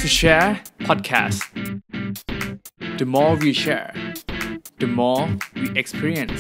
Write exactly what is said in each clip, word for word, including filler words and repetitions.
To Share Podcast The more we share the more we experience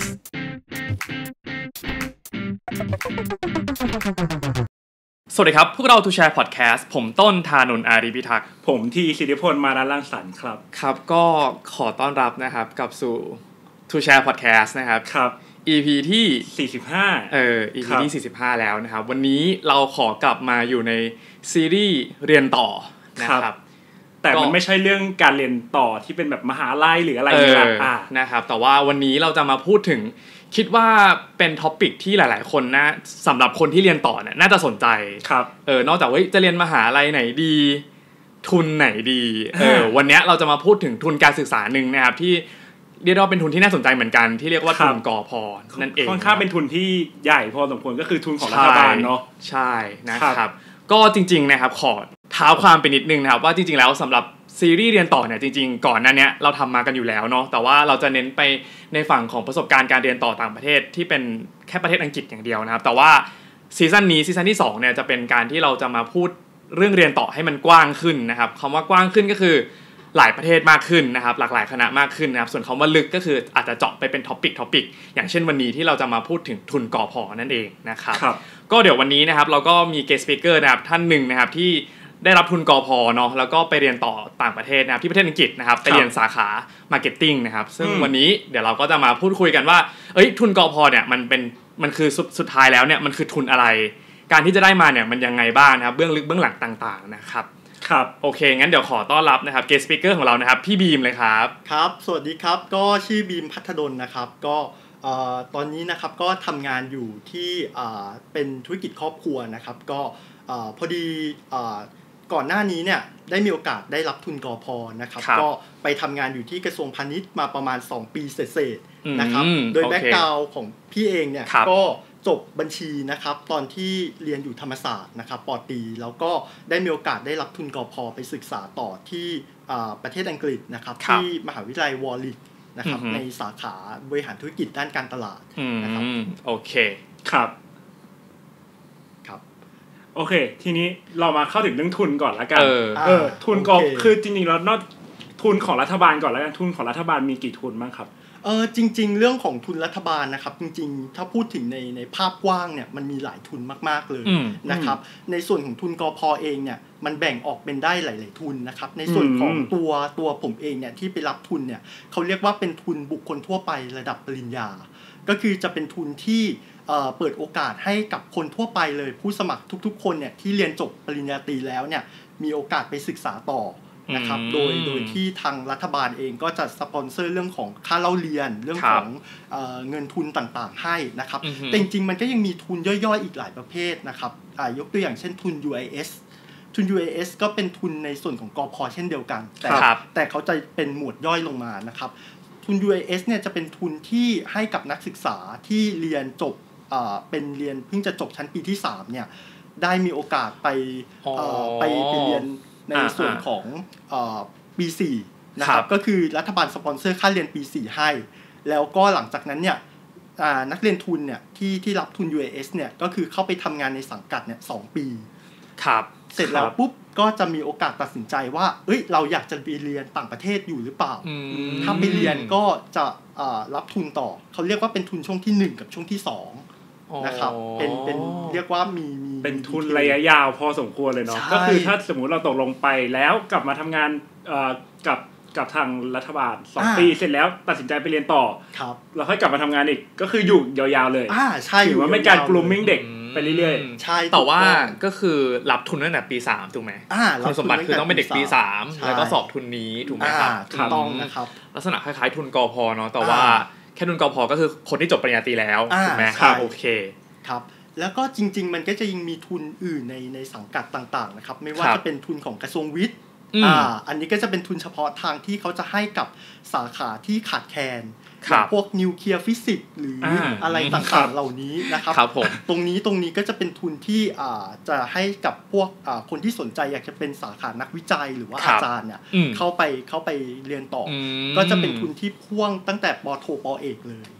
สวัสดีครับพวกเรา To Share Podcast ผมต้นธานนท์อารีพิทักษ์ผมทีสิทธิพลมานะรังสรรค์ครับครับก็ขอต้อนรับนะครับกลับสู่ To Share Podcast นะครับครับอี พี ที่สี่สิบห้าเออ อี พี ที่สี่สิบห้าแล้วนะครับวันนี้เราขอกลับมาอยู่ในซีรีส์เรียนต่อนะครับแต่มันไม่ใช่เรื่องการเรียนต่อที่เป็นแบบมหาลัยหรืออะไรอย่างเงี้ยอ่านะครับแต่ว่าวันนี้เราจะมาพูดถึงคิดว่าเป็นท็อปิกที่หลายๆคนนะสำหรับคนที่เรียนต่อเนี่ยน่าจะสนใจครับเออนอกจากว่าจะเรียนมหาลัยไหนดีทุนไหนดีเออวันนี้เราจะมาพูดถึงทุนการศึกษานึงนะครับที่เรียกว่าเป็นทุนที่น่าสนใจเหมือนกันที่เรียกว่าทุนกพ.นั่นเองค่อนข้างเป็นทุนที่ใหญ่พอสมควรก็คือทุนของรัฐบาลเนาะใช่นะครับก็จริงๆนะครับขอเท้าความไปนิดนึงนะครับว่าจริงๆแล้วสำหรับซีรีส์เรียนต่อเนี่ยจริงๆก่อนหน้านี้เราทำมากันอยู่แล้วเนาะแต่ว่าเราจะเน้นไปในฝั่งของประสบการณ์การเรียนต่อต่างประเทศที่เป็นแค่ประเทศอังกฤษอย่างเดียวนะครับแต่ว่าซีซั่นนี้ซีซั่นที่สองเนี่ยจะเป็นการที่เราจะมาพูดเรื่องเรียนต่อให้มันกว้างขึ้นนะครับคำว่ากว้างขึ้นก็คือหลายประเทศมากขึ้นนะครับหลากหลายคณะมากขึ้นนะครับส่วนคำว่าลึกก็คืออาจจะเจาะไปเป็นท็อปิกท็อปิกอย่างเช่นวันนี้ที่เราจะมาพูดถึงทุนกพ.นั่นเองนะครับก็เดี๋ยววันนี้นะครับเราก็มี guest speaker นะครับท่านหนึ่งนะครับที่ได้รับทุนกพ.เนาะแล้วก็ไปเรียนต่อต่างประเทศนะครับที่ประเทศอังกฤษนะครับไปเรียนสาขา marketing นะครับซึ่งวันนี้เดี๋ยวเราก็จะมาพูดคุยกันว่าเอ้ยทุนกพ.เนี่ยมันเป็นมันคือสุดท้ายแล้วเนี่ยมันคือทุนอะไรการที่จะได้มาเนี่ยมันยังไงบ้างนะครับเบื้องลึกเบื้องหลังต่างๆนะครับครับโอเคงั้นเดี๋ยวขอต้อนรับนะครับ guest speaker ของเรานะครับพี่บีมเลยครับครับสวัสดีครับก็ชื่อบีมพัฒดลนะครับก็เอ่อตอนนี้นะครับก็ทำงานอยู่ที่เอ่อเป็นธุรกิจครอบครัวนะครับก็เอ่อพอดีเอ่อก่อนหน้านี้เนี่ยได้มีโอกาสได้รับทุนกพ.นะครับก็ไปทำงานอยู่ที่กระทรวงพาณิชย์มาประมาณสองปีเศษๆนะครับโดยแบ็คกราวด์ของพี่เองเนี่ยก็จบบัญชีนะครับตอนที่เรียนอยู่ธรรมศาสตร์นะครับป.ตรีแล้วก็ได้มีโอกาสได้รับทุนกพ.ไปศึกษาต่อที่ประเทศอังกฤษนะครับที่มหาวิทยาลัยวอร์ลิกนะครับในสาขาบริหารธุรกิจด้านการตลาดนะครับโอเคครับครับโอเคทีนี้เรามาเข้าถึงเรื่องทุนก่อนละกันเออเออทุนก็คือจริงๆแล้วนอกทุนของรัฐบาลก่อนแล้วกันทุนของรัฐบาลมีกี่ทุนบ้างครับเออจริงๆเรื่องของทุนรัฐบาลนะครับจริงๆถ้าพูดถึงในในภาพกว้างเนี่ยมันมีหลายทุนมากๆเลยนะครับในส่วนของทุนกพ.เองเนี่ยมันแบ่งออกเป็นได้หลายๆทุนนะครับในส่วนของตัวตัวผมเองเนี่ยที่ไปรับทุนเนี่ยเขาเรียกว่าเป็นทุนบุคคลทั่วไประดับปริญญาก็คือจะเป็นทุนที่เอ่อเปิดโอกาสให้กับคนทั่วไปเลยผู้สมัครทุกๆคนเนี่ยที่เรียนจบปริญญาตรีแล้วเนี่ยมีโอกาสไปศึกษาต่อนะครับโดยโดยที่ทางรัฐบาลเองก็จะสปอนเซอร์เรื่องของค่าเล่าเรียนเรื่องของเอ่อเงินทุนต่างๆให้นะครับแต่จริงๆมันก็ยังมีทุนย่อยๆอีกหลายประเภทนะครับอ่ายกตัวอย่างเช่นทุน ยู ไอ เอส ทุน ยู ไอ เอส ก็เป็นทุนในส่วนของกพ.เช่นเดียวกันแต่แต่เขาจะเป็นหมวดย่อยลงมานะครับทุน ยู ไอ เอส เนี่ยจะเป็นทุนที่ให้กับนักศึกษาที่เรียนจบเอ่อเป็นเรียนเพิ่งจะจบชั้นปีที่สามเนี่ยได้มีโอกาสไปเอ่อไปไปเรียนในส่วนของเอ่อปีสี่นะครับก็คือรัฐบาลสปอนเซอร์ค่าเรียนปีสี่ให้แล้วก็หลังจากนั้นเนี่ยอ่านักเรียนทุนเนี่ยที่ที่รับทุน ยู ไอ เอส เนี่ยก็คือเข้าไปทำงานในสังกัดเนี่ยสองปีครับเสร็จแล้วปุ๊บก็จะมีโอกาสตัดสินใจว่าเอ้ยเราอยากจะไปเรียนต่างประเทศอยู่หรือเปล่าถ้าไปเรียนก็จะอ่ารับทุนต่อเขาเรียกว่าเป็นทุนช่วงที่หนึ่งกับช่วงที่สองนะครับเป็นเป็นเรียกว่ามีมีเป็นทุนระยะยาวพอสมควรเลยเนาะก็คือถ้าสมมุติเราตกลงไปแล้วกลับมาทำงานเอ่อกับกับทางรัฐบาลสองปีเสร็จแล้วตัดสินใจไปเรียนต่อครับแล้วค่อยกลับมาทำงานอีกก็คืออยู่ยาวๆเลยอ่าใช่ถือว่าเป็นการ grooming เด็กไปเรื่อยๆใช่แต่ว่าก็คือรับทุนตั้งแต่ปีสามถูกมั้ยคุณสมบัติคือต้องเป็นเด็กปีสามแล้วก็สอบทุนนี้ถูกมั้ยครับถูกต้องนะครับลักษณะคล้ายๆทุนกพ.เนาะแต่ว่าแค่ทุนกพ.ก็คือคนที่จบปริญญาตรีแล้วถูกมั้ยครับโอเคครับแล้วก็จริงๆมันก็จะยังมีทุนอื่นในในสังกัดต่างๆนะครับไม่ว่าจะเป็นทุนของกระทรวงวิทย์อ่าอันนี้ก็จะเป็นทุนเฉพาะทางที่เขาจะให้กับสาขาที่ขาดแคลนอย่างพวกนิวเคลียร์ฟิสิกส์หรืออะไรต่างๆเหล่านี้นะครับตรงนี้ตรงนี้ก็จะเป็นทุนที่อ่าจะให้กับพวกอ่าคนที่สนใจอยากจะเป็นสาขานักวิจัยหรือว่าอาจารย์เนี่ยเข้าไปเข้าไปเรียนต่อก็จะเป็นทุนที่พ่วงตั้งแต่ป.โทป.เอกเลย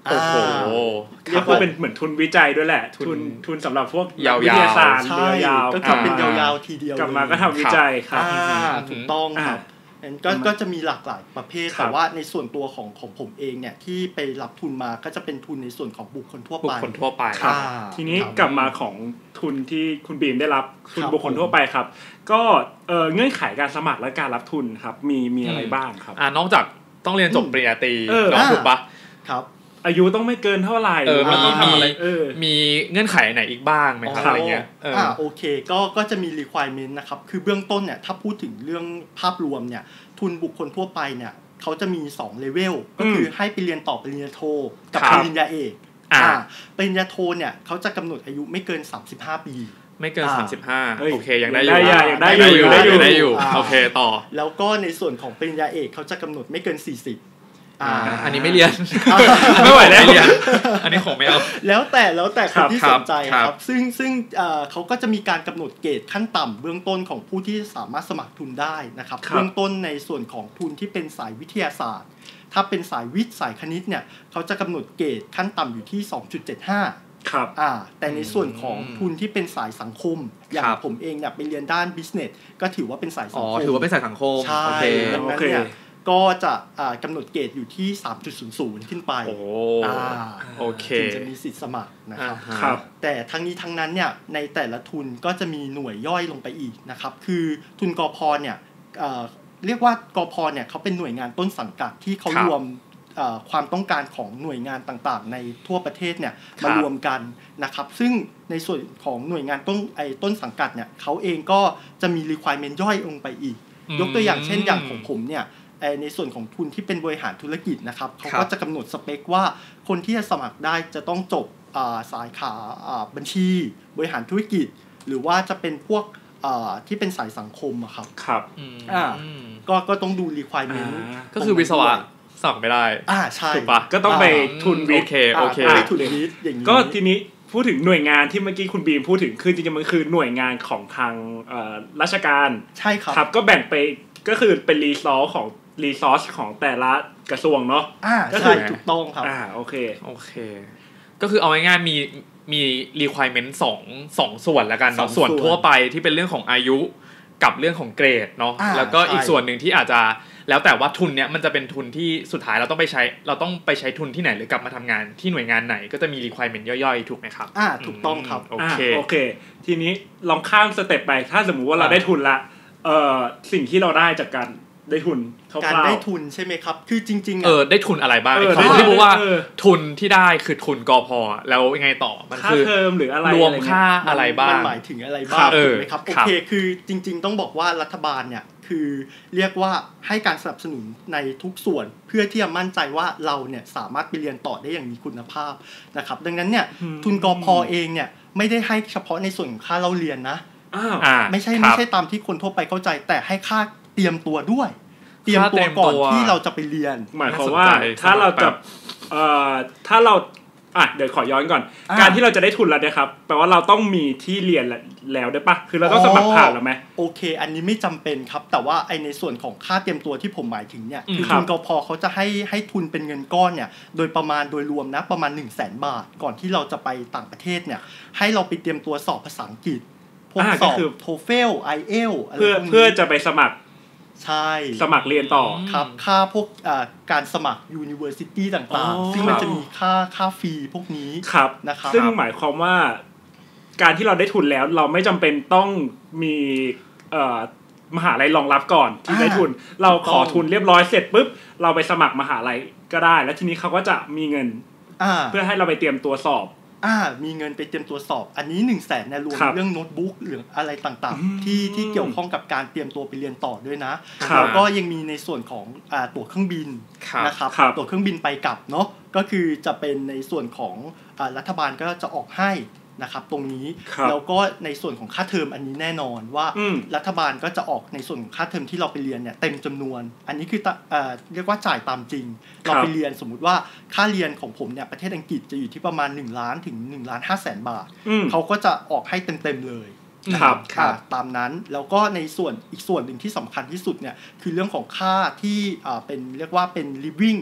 โอ้โหเรียกว่าเป็นเหมือนทุนวิจัยด้วยแหละทุนทุนสำหรับพวกวิทยาศาสตร์ยาวๆก็คือเป็นยาวๆทีเดียวกลับมาก็ทำวิจัยครับถูกต้องครับก็ก็จะมีหลากหลายประเภทแต่ว่าในส่วนตัวของของผมเองเนี่ยที่ไปรับทุนมาก็จะเป็นทุนในส่วนของบุคคลทั่วไปบุคคลทั่วไปครับทีนี้กลับมาของทุนที่คุณบีมได้รับทุนบุคคลทั่วไปครับก็เงื่อนไขการสมัครและการรับทุนครับมีมีอะไรบ้างครับอ่านอกจากต้องเรียนจบปริญญาตรีถูกปะครับอายุต้องไม่เกินเท่าไหร่เออมันต้องทำอะไรเออมีเงื่อนไขไหนอีกบ้างไหมครับอะไรเงี้ยอ่าโอเคก็ก็จะมี requirement นะครับคือเบื้องต้นเนี่ยถ้าพูดถึงเรื่องภาพรวมเนี่ยทุนบุคคลทั่วไปเนี่ยเขาจะมีสองเลเวลก็คือให้ไปเรียนต่อปริญญาโทกับปริญญาเอกอ่าปริญญาโทเนี่ยเขาจะกำหนดอายุไม่เกินสามสิบห้าปีไม่เกินสามสิบห้าโอเคยังได้อยู่ยังได้อยู่ได้อยู่ได้อยู่โอเคต่อแล้วก็ในส่วนของปริญญาเอกเขาจะกำหนดไม่เกินสี่สิบอ่าอันนี้ไม่เรียนไม่ไหวแล้วเรียนอันนี้ของไม่เอาแล้วแต่แล้วแต่คนที่สนใจครับซึ่งซึ่งเอ่อเขาก็จะมีการกำหนดเกรดขั้นต่ำเบื้องต้นของผู้ที่สามารถสมัครทุนได้นะครับเบื้องต้นในส่วนของทุนที่เป็นสายวิทยาศาสตร์ถ้าเป็นสายวิทย์สายคณิตเนี่ยเขาจะกำหนดเกรดขั้นต่ำอยู่ที่ สองจุดเจ็ดห้า ครับอ่าแต่ในส่วนของทุนที่เป็นสายสังคมอย่างผมเองเนี่ยไปเรียนด้าน business ก็ถือว่าเป็นสายสังคมอ๋อถือว่าเป็นสายสังคมใช่ดังนั้นเนี่ยก็จะกำหนดเกรดอยู่ที่ สามจุดศูนย์ศูนย์ ขึ้นไปโอ้โอเคถึงจะมีสิทธิ์สมัครนะครับครับแต่ทั้งนี้ทั้งนั้นเนี่ยในแต่ละทุนก็จะมีหน่วยย่อยลงไปอีกนะครับคือทุนกพ.เนี่ยเรียกว่ากพ.เนี่ยเขาเป็นหน่วยงานต้นสังกัดที่เขารวมความต้องการของหน่วยงานต่างๆในทั่วประเทศเนี่ยมารวมกันนะครับซึ่งในส่วนของหน่วยงานต้นไอ้ต้นสังกัดเนี่ยเขาเองก็จะมี requirement ย่อยลงไปอีกยกตัวอย่างเช่นอย่างของผมเนี่ยในส่วนของทุนที่เป็นบริหารธุรกิจนะครับเขาก็จะกำหนดสเปคว่าคนที่จะสมัครได้จะต้องจบสายขาบัญชีบริหารธุรกิจหรือว่าจะเป็นพวกที่เป็นสายสังคมอะครับครับอ่าก็ก็ต้องดู requirement ก็คือวิศวะสอบไม่ได้อ่าใช่ถูกปะก็ต้องไปทุนวิทย์โอเคโอเคไปทุนวิทย์อย่างนี้ก็ทีนี้พูดถึงหน่วยงานที่เมื่อกี้คุณบีมพูดถึงคือจริงๆมันคือหน่วยงานของทางราชการใช่ครับครับก็แบ่งไปก็คือเป็นรีซอสของรีซอสของแต่ละกระทรวงเนาะอ่าใช่ถูกต้องครับอ่าโอเคโอเคก็คือเอาง่ายๆมีมี requirement สอง สองส่วนแล้วกันเนาะส่วนทั่วไปที่เป็นเรื่องของอายุกับเรื่องของเกรดเนาะแล้วก็อีกส่วนหนึ่งที่อาจจะแล้วแต่ว่าทุนเนี้ยมันจะเป็นทุนที่สุดท้ายเราต้องไปใช้เราต้องไปใช้ทุนที่ไหนหรือกลับมาทำงานที่หน่วยงานไหนก็จะมี requirement ย่อยๆถูกไหมครับอ่าถูกต้องครับโอเคโอเคทีนี้ลองข้ามสเต็ปไปถ้าสมมุติว่าเราได้ทุนละเอ่อสิ่งที่เราได้จากการได้ทุนการได้ทุนใช่ไหมครับคือจริงๆเออได้ทุนอะไรบ้างเขาที่บอกว่าทุนที่ได้คือทุนกพ.แล้วยังไงต่อมันคือค่าเทอมหรืออะไรรวมค่าอะไรบ้างมันหมายถึงอะไรบ้างถูกไหมครับโอเคคือจริงๆต้องบอกว่ารัฐบาลเนี่ยคือเรียกว่าให้การสนับสนุนในทุกส่วนเพื่อที่จะมั่นใจว่าเราเนี่ยสามารถไปเรียนต่อได้อย่างมีคุณภาพนะครับดังนั้นเนี่ยทุนกพ.เองเนี่ยไม่ได้ให้เฉพาะในส่วนของค่าเล่าเรียนนะไม่ใช่ไม่ใช่ตามที่คนทั่วไปเข้าใจแต่ให้ค่าเตรียมตัวด้วยเตรียมตัวก่อนที่เราจะไปเรียนหมายความว่าถ้าเราจะเอ่อถ้าเราอ่ะเดี๋ยวขอย้อนก่อนการที่เราจะได้ทุนแล้วนะครับแปลว่าเราต้องมีที่เรียนแล้วได้ปะคือเราต้องสมัครผ่านแล้วไหมโอเคอันนี้ไม่จำเป็นครับแต่ว่าไอในส่วนของค่าเตรียมตัวที่ผมหมายถึงเนี่ยคือทุนกพ.เขาจะให้ให้ทุนเป็นเงินก้อนเนี่ยโดยประมาณโดยรวมนะประมาณ หนึ่งแสน บาทก่อนที่เราจะไปต่างประเทศเนี่ยให้เราไปเตรียมตัวสอบภาษาอังกฤษพวกสอบ โทเฟล ไอ เอล อะไรพวกนี้เพื่อจะไปสมัครใช่สมัครเรียนต่อครับค่าพวกการสมัคร University ต่างๆซึ่งมันจะมีค่าค่าฟรีพวกนี้นะครับซึ่งหมายความว่าการที่เราได้ทุนแล้วเราไม่จำเป็นต้องมีมหาลัยรองรับก่อนที่ได้ทุนเราขอทุนเรียบร้อยเสร็จปุ๊บเราไปสมัครมหาลัยก็ได้แล้วทีนี้เขาก็จะมีเงินเพื่อให้เราไปเตรียมตัวสอบอ่ามีเงินไปเตรียมตัวสอบอันนี้ หนึ่งแสน เนี่ยรวมเรื่องโน้ตบุ๊กหรืออะไรต่างๆที่ที่เกี่ยวข้องกับการเตรียมตัวไปเรียนต่อด้วยนะแล้วก็ยังมีในส่วนของอ่าตั๋วเครื่องบินนะครับตั๋วเครื่องบินไปกลับเนาะก็คือจะเป็นในส่วนของอ่ารัฐบาลก็จะออกให้นะครับตรงนี้แล้วก็ในส่วนของค่าเทอมอันนี้แน่นอนว่ารัฐบาลก็จะออกในส่วนของค่าเทอมที่เราไปเรียนเนี่ยเต็มจำนวนอันนี้คือเอ่อเรียกว่าจ่ายตามจริงเราไปเรียนสมมุติว่าค่าเรียนของผมเนี่ยประเทศอังกฤษจะอยู่ที่ประมาณหนึ่งล้านถึงหนึ่งล้านห้าแสนบาทเขาก็จะออกให้เต็มๆเลยครับตามนั้นแล้วก็ในส่วนอีกส่วนหนึ่งที่สำคัญที่สุดเนี่ยคือเรื่องของค่าที่อ่าเป็นเรียกว่าเป็น living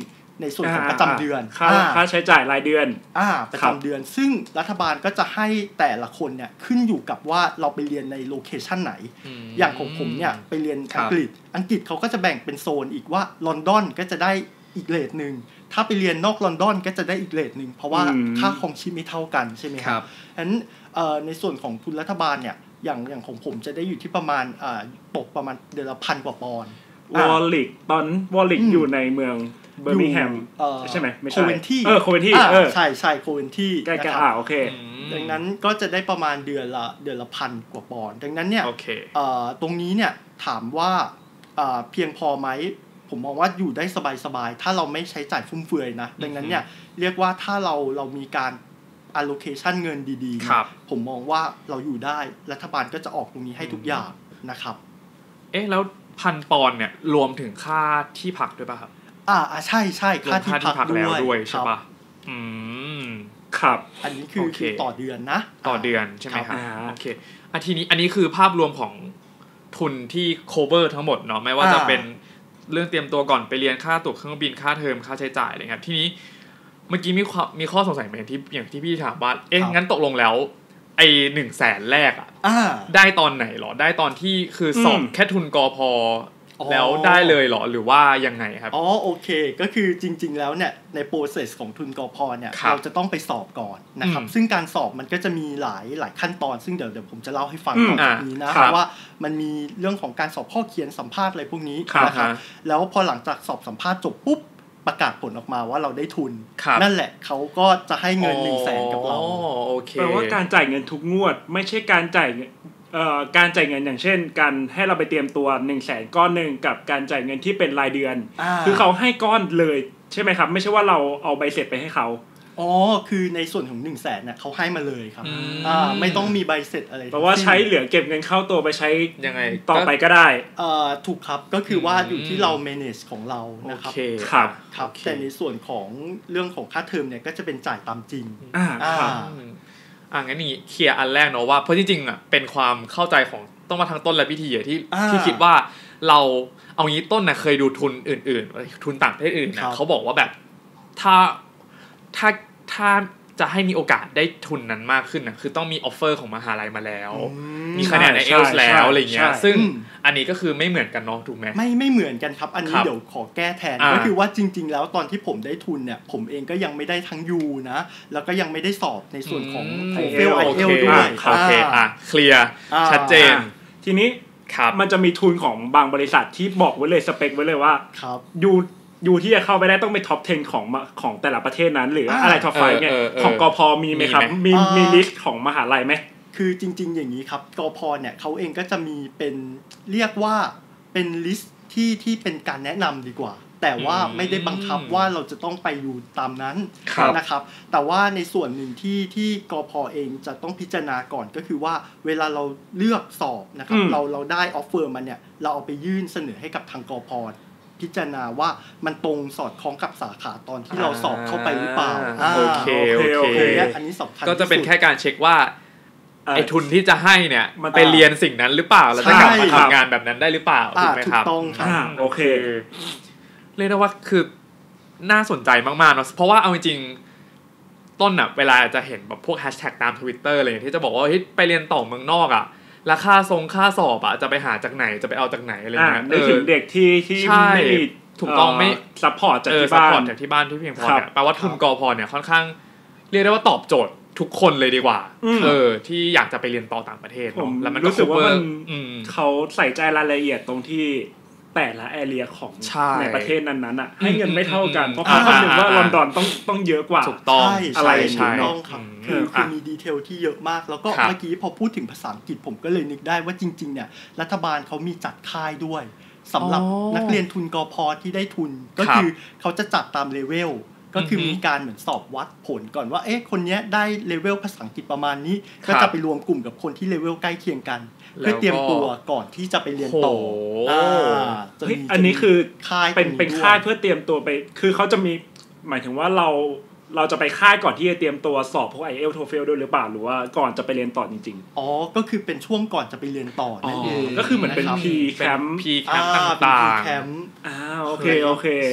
ในส่วนของประจำเดือนค่าค่าใช้จ่ายรายเดือนอ่าประจำเดือนซึ่งรัฐบาลก็จะให้แต่ละคนเนี่ยขึ้นอยู่กับว่าเราไปเรียนในโลเคชั่นไหนอย่างของผมเนี่ยไปเรียนอังกฤษอังกฤษเขาก็จะแบ่งเป็นโซนอีกว่าลอนดอนก็จะได้อีกเรทนึงถ้าไปเรียนนอกลอนดอนก็จะได้อีกเรทนึงเพราะว่าค่าครองชีพไม่เท่ากันใช่ไหมครับฉะนั้นในส่วนของทุนรัฐบาลเนี่ยอย่างอย่างของผมจะได้อยู่ที่ประมาณตกประมาณเดือนละพันกว่าปอนด์วอลลิกตอนวอลลิกอยู่ในเมืองเบอร์มิงแฮมใช่ไหมไม่ใช่โคเวนที่เออโคเวนที่เออใช่ใช่โคเวนที่ใกล้ๆอ่าโอเคดังนั้นก็จะได้ประมาณเดือนละเดือนละพันกว่าปอนด์ดังนั้นเนี่ยตรงนี้เนี่ยถามว่าเพียงพอไหมผมมองว่าอยู่ได้สบายๆถ้าเราไม่ใช้จ่ายฟุ่มเฟือยนะดังนั้นเนี่ยเรียกว่าถ้าเราเรามีการ allocation เงินดีๆผมมองว่าเราอยู่ได้รัฐบาลก็จะออกตรงนี้ให้ทุกอย่างนะครับเอ๊ะแล้วพันปอนด์เนี่ยรวมถึงค่าที่พักด้วยป่ะครับอ่าใช่ใช่ค่าที่พักแล้วด้วยใช่ป่ะอืมครับอันนี้คือคือต่อเดือนนะต่อเดือนใช่ไหมครับโอเคอ่ะทีนี้อันนี้คือภาพรวมของทุนที่ cover ทั้งหมดเนาะไม่ว่าจะเป็นเรื่องเตรียมตัวก่อนไปเรียนค่าตั๋วเครื่องบินค่าเทอมค่าใช้จ่ายอะไรครับทีนี้เมื่อกี้มีมีข้อสงสัยเหมือนที่อย่างที่พี่ถามว่าเอ๊ะงั้นตกลงแล้วไอ้หนึ่งแสนแรกอ่ะได้ตอนไหนหรอได้ตอนที่คือสอบแค่ทุนกพ.แล้วได้เลยหรอหรือว่ายังไงครับอ๋อโอเคก็คือจริงๆแล้วเนี่ยใน process ของทุนกพ.เนี่ยเราจะต้องไปสอบก่อนนะครับซึ่งการสอบมันก็จะมีหลายหลายขั้นตอนซึ่งเดี๋ยวเดี๋ยวผมจะเล่าให้ฟังต่อจากนี้นะว่ามันมีเรื่องของการสอบข้อเขียนสัมภาษณ์อะไรพวกนี้นะครับแล้วพอหลังจากสอบสัมภาษณ์จบปุ๊บประกาศผลออกมาว่าเราได้ทุนนั่นแหละเขาก็จะให้เงิน หนึ่งแสน กับเราแปลว่าการจ่ายเงินทุกงวดไม่ใช่การจ่ายเอ่อการจ่ายเงินอย่างเช่นการให้เราไปเตรียมตัว หนึ่งแสน ก้อนนึงกับการจ่ายเงินที่เป็นรายเดือนคือเขาให้ก้อนเลยใช่ไหมครับไม่ใช่ว่าเราเอาใบเสร็จไปให้เขาอ๋อคือในส่วนของ หนึ่งแสน เนี่ยเขาให้มาเลยครับอ่าไม่ต้องมีใบเสร็จอะไรแปลว่าใช้เหลือเก็บเงินเข้าตัวไปใช้ยังไงต่อไปก็ได้เอ่อถูกครับก็คือว่าอยู่ที่เรา manage ของเรานะครับครับครับแต่ในส่วนของเรื่องของค่าเทอมเนี่ยก็จะเป็นจ่ายตามจริงอ่าครับอ่างั้นนี่เคลียร์อันแรกเนาะว่าเพราะจริงๆอ่ะเป็นความเข้าใจของต้องมาทางต้นและพิธีที่ที่คิดว่าเราเอางี้ต้นน่ะเคยดูทุนอื่นๆทุนต่างประเทศอื่นนะเขาบอกว่าแบบถ้าถ้าถ้าจะให้มีโอกาสได้ทุนนั้นมากขึ้นนะคือต้องมีออฟเฟอร์ของมหาลัยมาแล้วมีคะแนนใน ไอ เอล ที เอส แล้วอะไรเงี้ยซึ่งอันนี้ก็คือไม่เหมือนกันเนาะถูกไหมไม่ไม่เหมือนกันครับอันนี้เดี๋ยวขอแก้แทนก็คือว่าจริงๆแล้วตอนที่ผมได้ทุนเนี่ยผมเองก็ยังไม่ได้ทั้งยูนะแล้วก็ยังไม่ได้สอบในส่วนของไอ เอล ไอ เอล ด้วยโอเคอ่ะเคลียร์ชัดเจนทีนี้มันจะมีทุนของบางบริษัทที่บอกไว้เลยสเปคไว้เลยว่ายูยูที่จะเข้าไปได้ต้องเป็นท็อปสิบของของแต่ละประเทศนั้นหรืออะไรท็อปไฟว์เนี่ยของกพ.มีไหมครับมีมีลิสต์ของมหาลัยไหมคือจริงๆอย่างนี้ครับกพ.เนี่ยเขาเองก็จะมีเป็นเรียกว่าเป็นลิสต์ที่ที่เป็นการแนะนำดีกว่าแต่ว่าไม่ได้บังคับว่าเราจะต้องไปอยู่ตามนั้นนะครับแต่ว่าในส่วนหนึ่งที่ที่กพ.เองจะต้องพิจารณาก่อนก็คือว่าเวลาเราเลือกสอบนะครับเราเราได้ออฟเฟอร์มาเนี่ยเราเอาไปยื่นเสนอให้กับทางกพ.พิจารณาว่ามันตรงสอดคล้องกับสาขาตอนที่เราสอบเข้าไปหรือเปล่าโอเคโอเคอันนี้สำคัญก็จะเป็นแค่การเช็คว่าไอ้ทุนที่จะให้เนี่ยไปเรียนสิ่งนั้นหรือเปล่าแล้วจะกลับมาทำงานแบบนั้นได้หรือเปล่าถูกไหมครับถูกต้องครับโอเคเรียกได้ว่าคือน่าสนใจมากๆเนาะเพราะว่าเอาจริงๆต้นน่ะเวลาจะเห็นแบบพวกแฮชแท็กตาม Twitter อะไรที่จะบอกว่าเฮ้ยไปเรียนต่อเมืองนอกอ่ะราคาทรงค่าสอบอ่ะจะไปหาจากไหนจะไปเอาจากไหนอะไรเงี้ยนึกถึงเด็กที่ที่ไม่มีถูกต้องไม่ซัพพอร์ตจากที่บ้านซัพพอร์ตจากที่บ้านที่เพียงพอเนี่ยแปลว่าทุนกพ.เนี่ยค่อนข้างเรียกได้ว่าตอบโจทย์ทุกคนเลยดีกว่าเออที่อยากจะไปเรียนต่อต่างประเทศผมแล้วมันรู้สึกว่ามันเขาใส่ใจรายละเอียดตรงที่แต่ละแอเรียของในประเทศนั้นๆอ่ะให้เงินไม่เท่ากันเพราะเขาคำนึงว่าลอนดอนต้องต้องเยอะกว่าถูกต้องอะไรถูกต้องครับคือคือมีดีเทลที่เยอะมากแล้วก็เมื่อกี้พอพูดถึงภาษาอังกฤษผมก็เลยนึกได้ว่าจริงๆเนี่ยรัฐบาลเขามีจัดค่ายด้วยสำหรับนักเรียนทุนกพ.ที่ได้ทุนก็คือเขาจะจัดตามเลเวลก็คือมีการเหมือนสอบวัดผลก่อนว่าเอ๊ะคนนี้ได้เลเวลภาษาอังกฤษประมาณนี้ก็จะไปรวมกลุ่มกับคนที่เลเวลใกล้เคียงกันเพื่อเตรียมตัวก่อนที่จะไปเรียนต่ออ่าอันนี้คือเป็นเป็นค่ายเพื่อเตรียมตัวไปคือเขาจะมีหมายถึงว่าเราเราจะไปค่ายก่อนที่จะเตรียมตัวสอบพวก ไอ เอล ที โอ เอฟ แอล ด้วยหรือเปล่าหรือว่าก่อนจะไปเรียนต่อจริงๆอ๋อก็คือเป็นช่วงก่อนจะไปเรียนต่อนั่นเองก็คือเหมือนเป็น P Camp P Camp ต่างๆ P Camp อ่าโอเคโอเค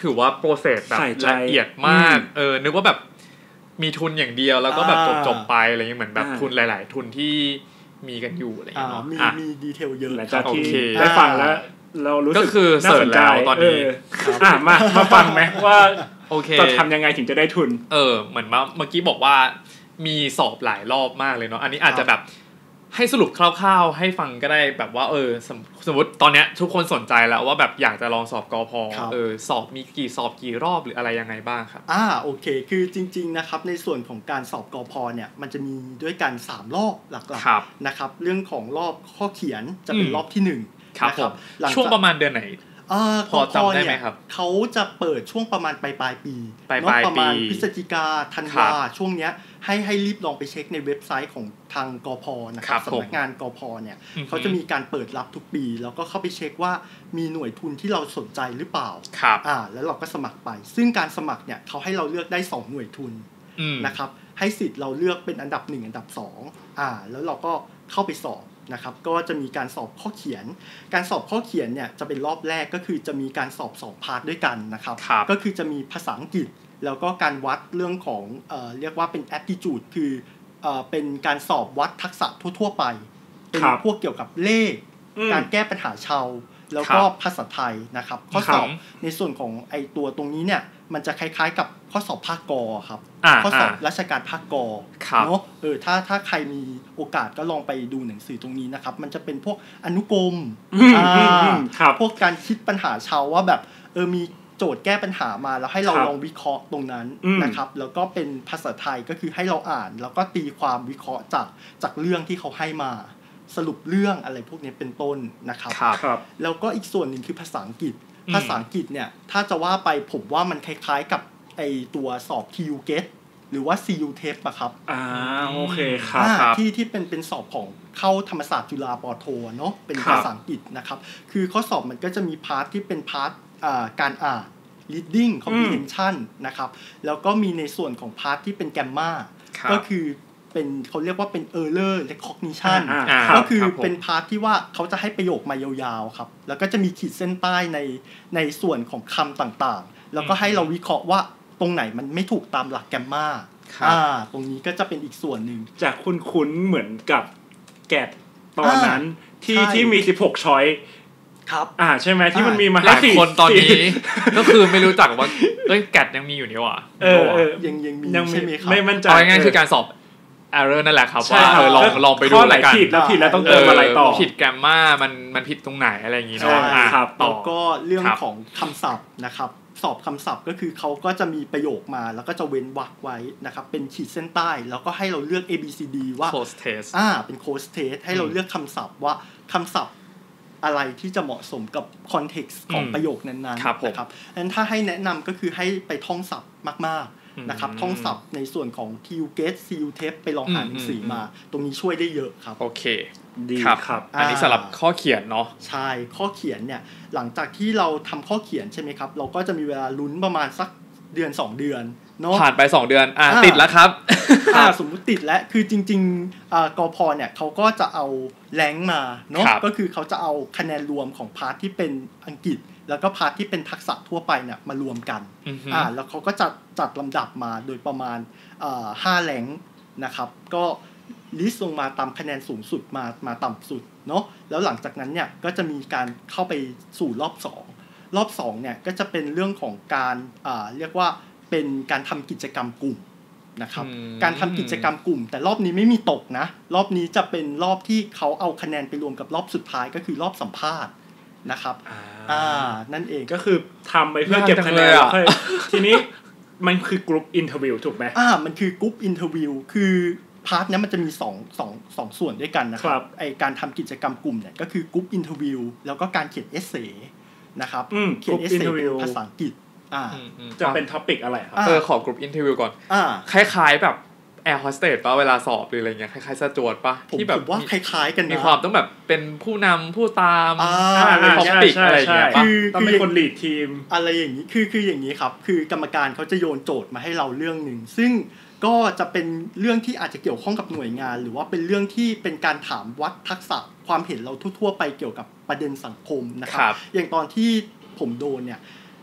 ถือว่าโปรเซสแบบละเอียดมากเออนึกว่าแบบมีทุนอย่างเดียวแล้วก็แบบจบๆไปอะไรเงี้ยเหมือนแบบทุนหลายๆทุนที่มีกันอยู่อะไรเงี้ยเนาะมีมีดีเทลเยอะหลังจากที่ได้ฟังแล้วเรารู้สึกน่าสนใจตอนนี้อ่ะมามาฟังไหมว่าโอเคจะทำยังไงถึงจะได้ทุนเออเหมือนเมื่อกี้บอกว่ามีสอบหลายรอบมากเลยเนาะอันนี้อาจจะแบบให้สรุปคร่าวๆให้ฟังก็ได้แบบว่าเออสมมติตอนเนี้ยทุกคนสนใจแล้วว่าแบบอยากจะลองสอบกพ.เออสอบมีกี่สอบกี่รอบหรืออะไรยังไงบ้างครับอ่าโอเคคือจริงๆนะครับในส่วนของการสอบกพ.เนี่ยมันจะมีด้วยกันสามรอบหลักๆนะครับเรื่องของรอบข้อเขียนจะเป็นรอบที่หนึ่งนะครับช่วงประมาณเดือนไหนพอจำได้ไหมครับเขาจะเปิดช่วงประมาณปลายปลายปีปลายปลายประมาณพฤศจิกาธันวาช่วงเนี้ยให้ให้รีบลองไปเช็คในเว็บไซต์ของทางกพ.นะครับสำนักงานกพ.เนี่ยเขาจะมีการเปิดรับทุกปีแล้วก็เข้าไปเช็คว่ามีหน่วยทุนที่เราสนใจหรือเปล่าอ่าแล้วเราก็สมัครไปซึ่งการสมัครเนี่ยเขาให้เราเลือกได้สองหน่วยทุนนะครับให้สิทธิ์เราเลือกเป็นอันดับหนึ่งอันดับสองอ่าแล้วเราก็เข้าไปสอบนะครับก็จะมีการสอบข้อเขียนการสอบข้อเขียนเนี่ยจะเป็นรอบแรกก็คือจะมีการสอบสองพาร์ทด้วยกันนะครับก็คือจะมีภาษาอังกฤษแล้วก็การวัดเรื่องของเอ่อเรียกว่าเป็น aptitude คือเอ่อเป็นการสอบวัดทักษะทั่วๆไปเป็นพวกเกี่ยวกับเลขการแก้ปัญหาชาวแล้วก็ภาษาไทยนะครับข้อสอบในส่วนของไอตัวตรงนี้เนี่ยมันจะคล้ายๆกับข้อสอบภาคกอครับข้อสอบราชการภาคกอเนาะเออถ้าถ้าใครมีโอกาสก็ลองไปดูหนังสือตรงนี้นะครับมันจะเป็นพวกอนุกรมอ่าพวกการคิดปัญหาชาวว่าแบบเออมีโจทย์แก้ปัญหามาแล้วให้เราลองวิเคราะห์ตรงนั้นนะครับแล้วก็เป็นภาษาไทยก็คือให้เราอ่านแล้วก็ตีความวิเคราะห์จากจากเรื่องที่เขาให้มาสรุปเรื่องอะไรพวกนี้เป็นต้นนะครับแล้วก็อีกส่วนหนึ่งคือภาษาอังกฤษภาษาอังกฤษเนี่ยถ้าจะว่าไปผมว่ามันคล้ายๆกับไอตัวสอบ ที ยู Get หรือว่า ซี ยู Test อ่ะครับอ่าโอเคครับที่ที่เป็นเป็นสอบของเข้าธรรมศาสตร์จุฬาปโทเนาะเป็นภาษาอังกฤษนะครับคือข้อสอบมันก็จะมีพาร์ทที่เป็นพาร์ทอ่าการอ่าน reading comprehension นะครับแล้วก็มีในส่วนของพาร์ทที่เป็น grammar ก็คือเป็นเขาเรียกว่าเป็น error recognition ก็คือเป็นพาร์ทที่ว่าเขาจะให้ประโยคมายาวๆครับแล้วก็จะมีขีดเส้นใต้ในในส่วนของคำต่างๆแล้วก็ให้เราวิเคราะห์ว่าตรงไหนมันไม่ถูกตามหลักแกมมาอ่าตรงนี้ก็จะเป็นอีกส่วนหนึ่งจากคุ้นๆเหมือนกับแกดตอนนั้นที่ที่มีสิบหกช้อยครับอ่าใช่ไหมที่มันมีมาหลายคนตอนนี้ก็คือไม่รู้จักว่าเอ้ยแกดยังมีอยู่นี่หว่าเออยังยังมีใช่ไหมครับไม่มั่นใจเอาง่ายๆคือการสอบerror นั่นแหละครับว่าเออลองลองไปดูแล้วกันผิดแล้วผิดแล้วต้องเติมอะไรต่อผิดแกรมมามันมันผิดตรงไหนอะไรอย่างงี้เนาะครับแล้วก็เรื่องของคำศัพท์นะครับสอบคำศัพท์ก็คือเขาก็จะมีประโยคมาแล้วก็จะเว้นวรรคไว้นะครับเป็นขีดเส้นใต้แล้วก็ให้เราเลือก A B C D ว่า close test อ่าเป็น close test ให้เราเลือกคำศัพท์ว่าคำศัพท์อะไรที่จะเหมาะสมกับ context ของประโยคนั้นๆนะครับงั้นถ้าให้แนะนำก็คือให้ไปท่องศัพท์มากๆนะครับท่องศัพท์ในส่วนของ ที ยู Get ซี ยู Test ไปลองอ่านหนังสือมาตรงนี้ช่วยได้เยอะครับโอเคดีครับอันนี้สำหรับข้อเขียนเนาะใช่ข้อเขียนเนี่ยหลังจากที่เราทำข้อเขียนใช่ไหมครับเราก็จะมีเวลาลุ้นประมาณสักเดือนสองเดือนเนาะผ่านไปสองเดือนอ่ะติดแล้วครับอ่าสมมุติติดแล้วคือจริงๆอ่ากพ.เนี่ยเขาก็จะเอาแรงค์มาเนาะก็คือเขาจะเอาคะแนนรวมของพาร์ทที่เป็นอังกฤษแล้วก็พาร์ทที่เป็นทักษะทั่วไปเนี่ยมารวมกันอ่าแล้วเขาก็จัดจัดลำดับมาโดยประมาณอ่าห้าแรงค์นะครับก็ลิสต์ลงมาตามคะแนนสูงสุดมามาต่ำสุดเนาะแล้วหลังจากนั้นเนี่ยก็จะมีการเข้าไปสู่รอบสองรอบสองเนี่ยก็จะเป็นเรื่องของการอ่าเรียกว่าเป็นการทำกิจกรรมกลุ่มนะครับการทำกิจกรรมกลุ่มแต่รอบนี้ไม่มีตกนะรอบนี้จะเป็นรอบที่เขาเอาคะแนนไปรวมกับรอบสุดท้ายก็คือรอบสัมภาษณ์นะครับอ่านั่นเองก็คือทำไปเพื่อเก็บคะแนนทีนี้มันคือกรุ๊ปอินเทอร์วิวถูกไหมอ่ามันคือกรุ๊ปอินเทอร์วิวคือพาร์ทนี้มันจะมี2 2 2ส่วนด้วยกันนะครับไอการทำกิจกรรมกลุ่มเนี่ยก็คือกรุ๊ปอินเทอร์วิวแล้วก็การเขียนเอเซนะครับเขียนเอเซเป็นภาษาอังกฤษอ่าจะเป็นท็อปิกอะไรครับเออขอกรุ๊ปอินเทอร์วิวก่อนอ่าคล้ายๆแบบแอร์โฮสเตสป่ะเวลาสอบหรืออะไรเงี้ยคล้ายๆสจวดป่ะที่แบบว่าคล้ายๆกันนะมีความต้องแบบเป็นผู้นำผู้ตามมีท็อปิกอะไรเงี้ยคือต้องเป็นคนลีดทีมอะไรอย่างนี้คือคืออย่างนี้ครับคือกรรมการเขาจะโยนโจทย์มาให้เราเรื่องนึงซึ่งก็จะเป็นเรื่องที่อาจจะเกี่ยวข้องกับหน่วยงานหรือว่าเป็นเรื่องที่เป็นการถามวัดทักษะความเห็นเราทั่วๆไปเกี่ยวกับประเด็นสังคมนะครับอย่างตอนที่ผมโดนเนี่ย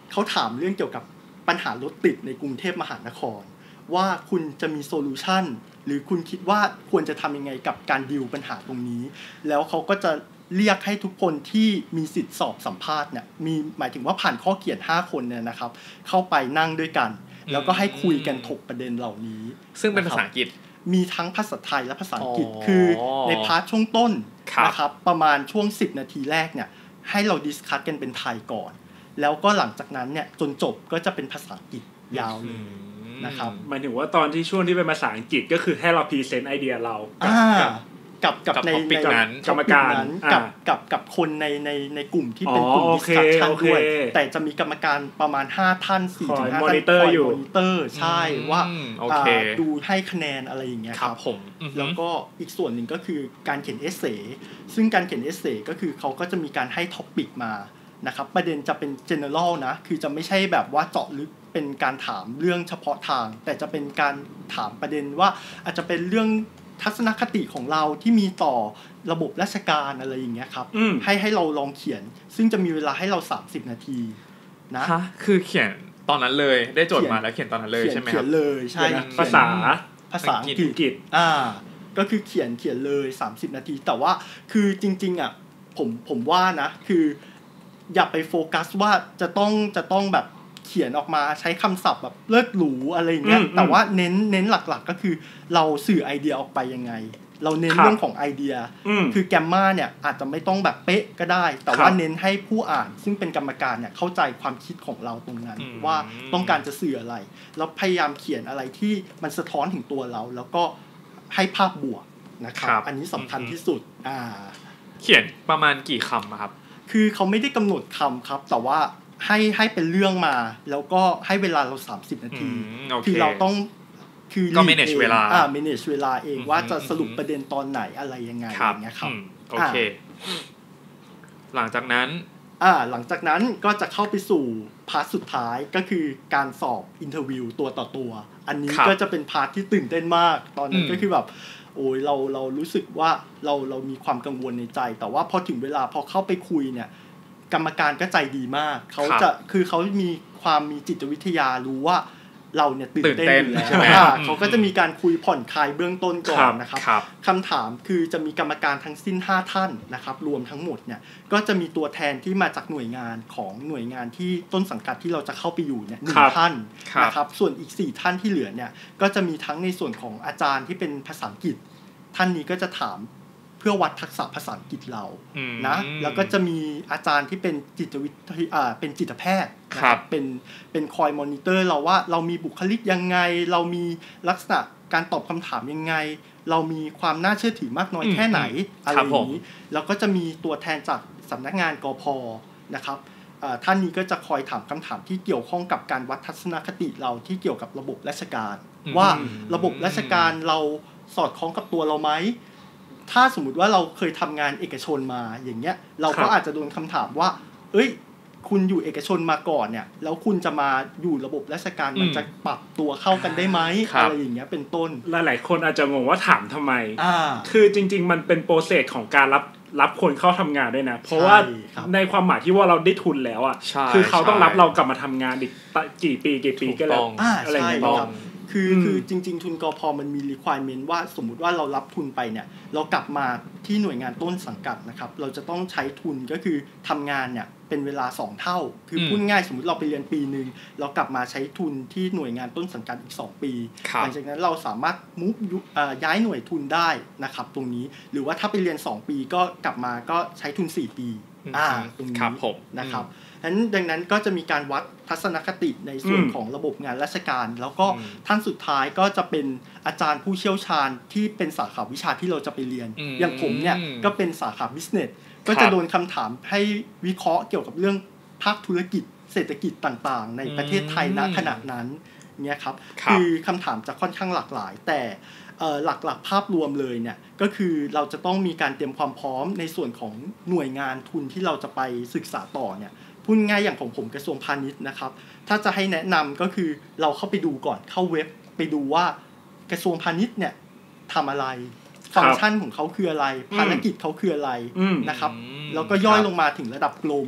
เขาถามเรื่องเกี่ยวกับปัญหารถติดในกรุงเทพมหานครว่าคุณจะมีโซลูชันหรือคุณคิดว่าควรจะทำยังไงกับการดีลปัญหาตรงนี้แล้วเขาก็จะเรียกให้ทุกคนที่มีสิทธิสอบสัมภาษณ์เนี่ยมีหมายถึงว่าผ่านข้อเขียนห้าคนเนี่ยนะครับเข้าไปนั่งด้วยกันแล้วก็ให้คุยกันถกประเด็นเหล่านี้ซึ่งเป็นภาษาอังกฤษมีทั้งภาษาไทยและภาษาอังกฤษคือในพาร์ทช่วงต้นนะครับประมาณช่วงสิบนาทีแรกเนี่ยให้เราดิสคัสกันเป็นไทยก่อนแล้วก็หลังจากนั้นเนี่ยจนจบก็จะเป็นภาษาอังกฤษยาวเลยนะครับหมายถึงว่าตอนที่ช่วงที่เป็นภาษาอังกฤษก็คือให้เราพรีเซนต์ไอเดียเรากับกับในในกรรมการกับกับกับคนในในในกลุ่มที่เป็นกลุ่มดิสคัสชั่นด้วยแต่จะมีกรรมการประมาณห้าท่าน สี่ถึงห้า ท่านคอยมอนิเตอร์ใช่ว่าดูให้คะแนนอะไรอย่างเงี้ยครับแล้วก็อีกส่วนหนึ่งก็คือการเขียนเอเซซึ่งการเขียนเอเซก็คือเขาก็จะมีการให้ท็อปิกมานะครับประเด็นจะเป็น general นะคือจะไม่ใช่แบบว่าเจาะลึกเป็นการถามเรื่องเฉพาะทางแต่จะเป็นการถามประเด็นว่าอาจจะเป็นเรื่องทัศนคติของเราที่มีต่อระบบราชการอะไรอย่างเงี้ยครับให้ให้เราลองเขียนซึ่งจะมีเวลาให้เราสามสิบนาทีนะฮะคือเขียนตอนนั้นเลยได้โจทย์มาแล้วเขียนตอนนั้นเลยใช่ไหมครับเขียนเลยใช่ภาษาภาษาอังกฤษอ่าก็คือเขียนเขียนเลยสามสิบนาทีแต่ว่าคือจริงๆอ่ะผมผมว่านะคืออย่าไปโฟกัสว่าจะต้องจะต้องแบบเขียนออกมาใช้คำศัพท์แบบเลิศหรูอะไรอย่างเงี้ยแต่ว่าเน้นเน้นหลักๆก็คือเราสื่อไอเดียออกไปยังไงเราเน้นเรื่องของไอเดียคือแกมมาเนี่ยอาจจะไม่ต้องแบบเป๊ะก็ได้แต่ว่าเน้นให้ผู้อ่านซึ่งเป็นกรรมการเนี่ยเข้าใจความคิดของเราตรงนั้นว่าต้องการจะสื่ออะไรแล้วพยายามเขียนอะไรที่มันสะท้อนถึงตัวเราแล้วก็ให้ภาพบวกนะครับอันนี้สำคัญที่สุดอ่าเขียนประมาณกี่คำครับคือเขาไม่ได้กำหนดคำครับแต่ว่าให้ให้เป็นเรื่องมาแล้วก็ให้เวลาเราสามสิบนาทีคือเราต้องคือก็ manage เวลาอ่า manage เวลาเองว่าจะสรุปประเด็นตอนไหนอะไรยังไงอย่างเงี้ยครับโอเคหลังจากนั้นอ่าหลังจากนั้นก็จะเข้าไปสู่พาร์ทสุดท้ายก็คือการสอบอินเทอร์วิวตัวต่อตัวอันนี้ก็จะเป็นพาร์ทที่ตื่นเต้นมากตอนนั้นก็คือแบบโอ้ยเราเรารู้สึกว่าเราเรามีความกังวลในใจแต่ว่าพอถึงเวลาพอเข้าไปคุยเนี่ยกรรมการก็ใจดีมากเขาจะคือเขามีความมีจิตวิทยารู้ว่าเราเนี่ยตื่นเต้นอยู่แล้วเขาก็จะมีการคุยผ่อนคลายเบื้องต้นก่อนนะครับคำถามคือจะมีกรรมการทั้งสิ้นห้าท่านนะครับรวมทั้งหมดเนี่ยก็จะมีตัวแทนที่มาจากหน่วยงานของหน่วยงานที่ต้นสังกัดที่เราจะเข้าไปอยู่เนี่ยหนึ่งท่านนะครับส่วนอีกสี่ท่านที่เหลือเนี่ยก็จะมีทั้งในส่วนของอาจารย์ที่เป็นภาษาอังกฤษท่านนี้ก็จะถามเพื่อวัดทักษะภาษาอังกฤษเรานะแล้วก็จะมีอาจารย์ที่เป็นจิตวิทยาเป็นจิตแพทย์นะครับเป็นเป็นคอยมอนิเตอร์เราว่าเรามีบุคลิกยังไงเรามีลักษณะการตอบคำถามยังไงเรามีความน่าเชื่อถือมากน้อยแค่ไหนอะไรอย่างนี้แล้วก็จะมีตัวแทนจากสำนักงานกพ.นะครับท่านนี้ก็จะคอยถามคำถามที่เกี่ยวข้องกับการวัดทัศนคติเราที่เกี่ยวกับระบบราชการว่าระบบราชการเราสอดคล้องกับตัวเราไหมถ้าสมมุติว่าเราเคยทำงานเอกชนมาอย่างเงี้ยเราก็อาจจะโดนคำถามว่าเอ้ยคุณอยู่เอกชนมาก่อนเนี่ยแล้วคุณจะมาอยู่ระบบราชการมันจะปรับตัวเข้ากันได้ไหมอะไรอย่างเงี้ยเป็นต้นหลายๆคนอาจจะงงว่าถามทำไมคือจริงๆมันเป็นโปรเซสของการรับรับคนเข้าทำงานด้วยนะเพราะว่าในความหมายที่ว่าเราได้ทุนแล้วอ่ะคือเขาต้องรับเรากลับมาทำงานอีกกี่ปีกี่ปีก็แล้วอะไรอย่างเงี้ยคือคือจริงๆทุนกพ.มันมี requirement ว่าสมมุติว่าเรารับทุนไปเนี่ยเรากลับมาที่หน่วยงานต้นสังกัดนะครับเราจะต้องใช้ทุนก็คือทำงานเนี่ยเป็นเวลาสองเท่าคือพูดง่ายสมมุติเราไปเรียนปีนึงเรากลับมาใช้ทุนที่หน่วยงานต้นสังกัดอีกสองปีหลังจากนั้นเราสามารถมุฟย้ายหน่วยทุนได้นะครับตรงนี้หรือว่าถ้าไปเรียนสองปีก็กลับมาก็ใช้ทุนสี่ปีอ่าตรงนี้นะครับดังนั้นก็จะมีการวัดทัศนคติในส่วนของระบบงานราชการแล้วก็ท่านสุดท้ายก็จะเป็นอาจารย์ผู้เชี่ยวชาญที่เป็นสาขาวิชาที่เราจะไปเรียนอย่างผมเนี่ยก็เป็นสาขา business ก็จะโดนคำถามให้วิเคราะห์เกี่ยวกับเรื่องภาคธุรกิจเศรษฐกิจต่างๆในประเทศไทยณขณะนั้นเนี่ยครับคือคำถามจะค่อนข้างหลากหลายแต่หลักๆภาพรวมเลยเนี่ยก็คือเราจะต้องมีการเตรียมความพร้อมในส่วนของหน่วยงานทุนที่เราจะไปศึกษาต่อเนี่ยพูดง่ายอย่างของผมกระทรวงพาณิชย์นะครับถ้าจะให้แนะนำก็คือเราเข้าไปดูก่อนเข้าเว็บไปดูว่ากระทรวงพาณิชย์เนี่ยทำอะไรฟังก์ชันของเขาคืออะไรภารกิจเขาคืออะไรนะครับแล้วก็ย่อยลงมาถึงระดับกรม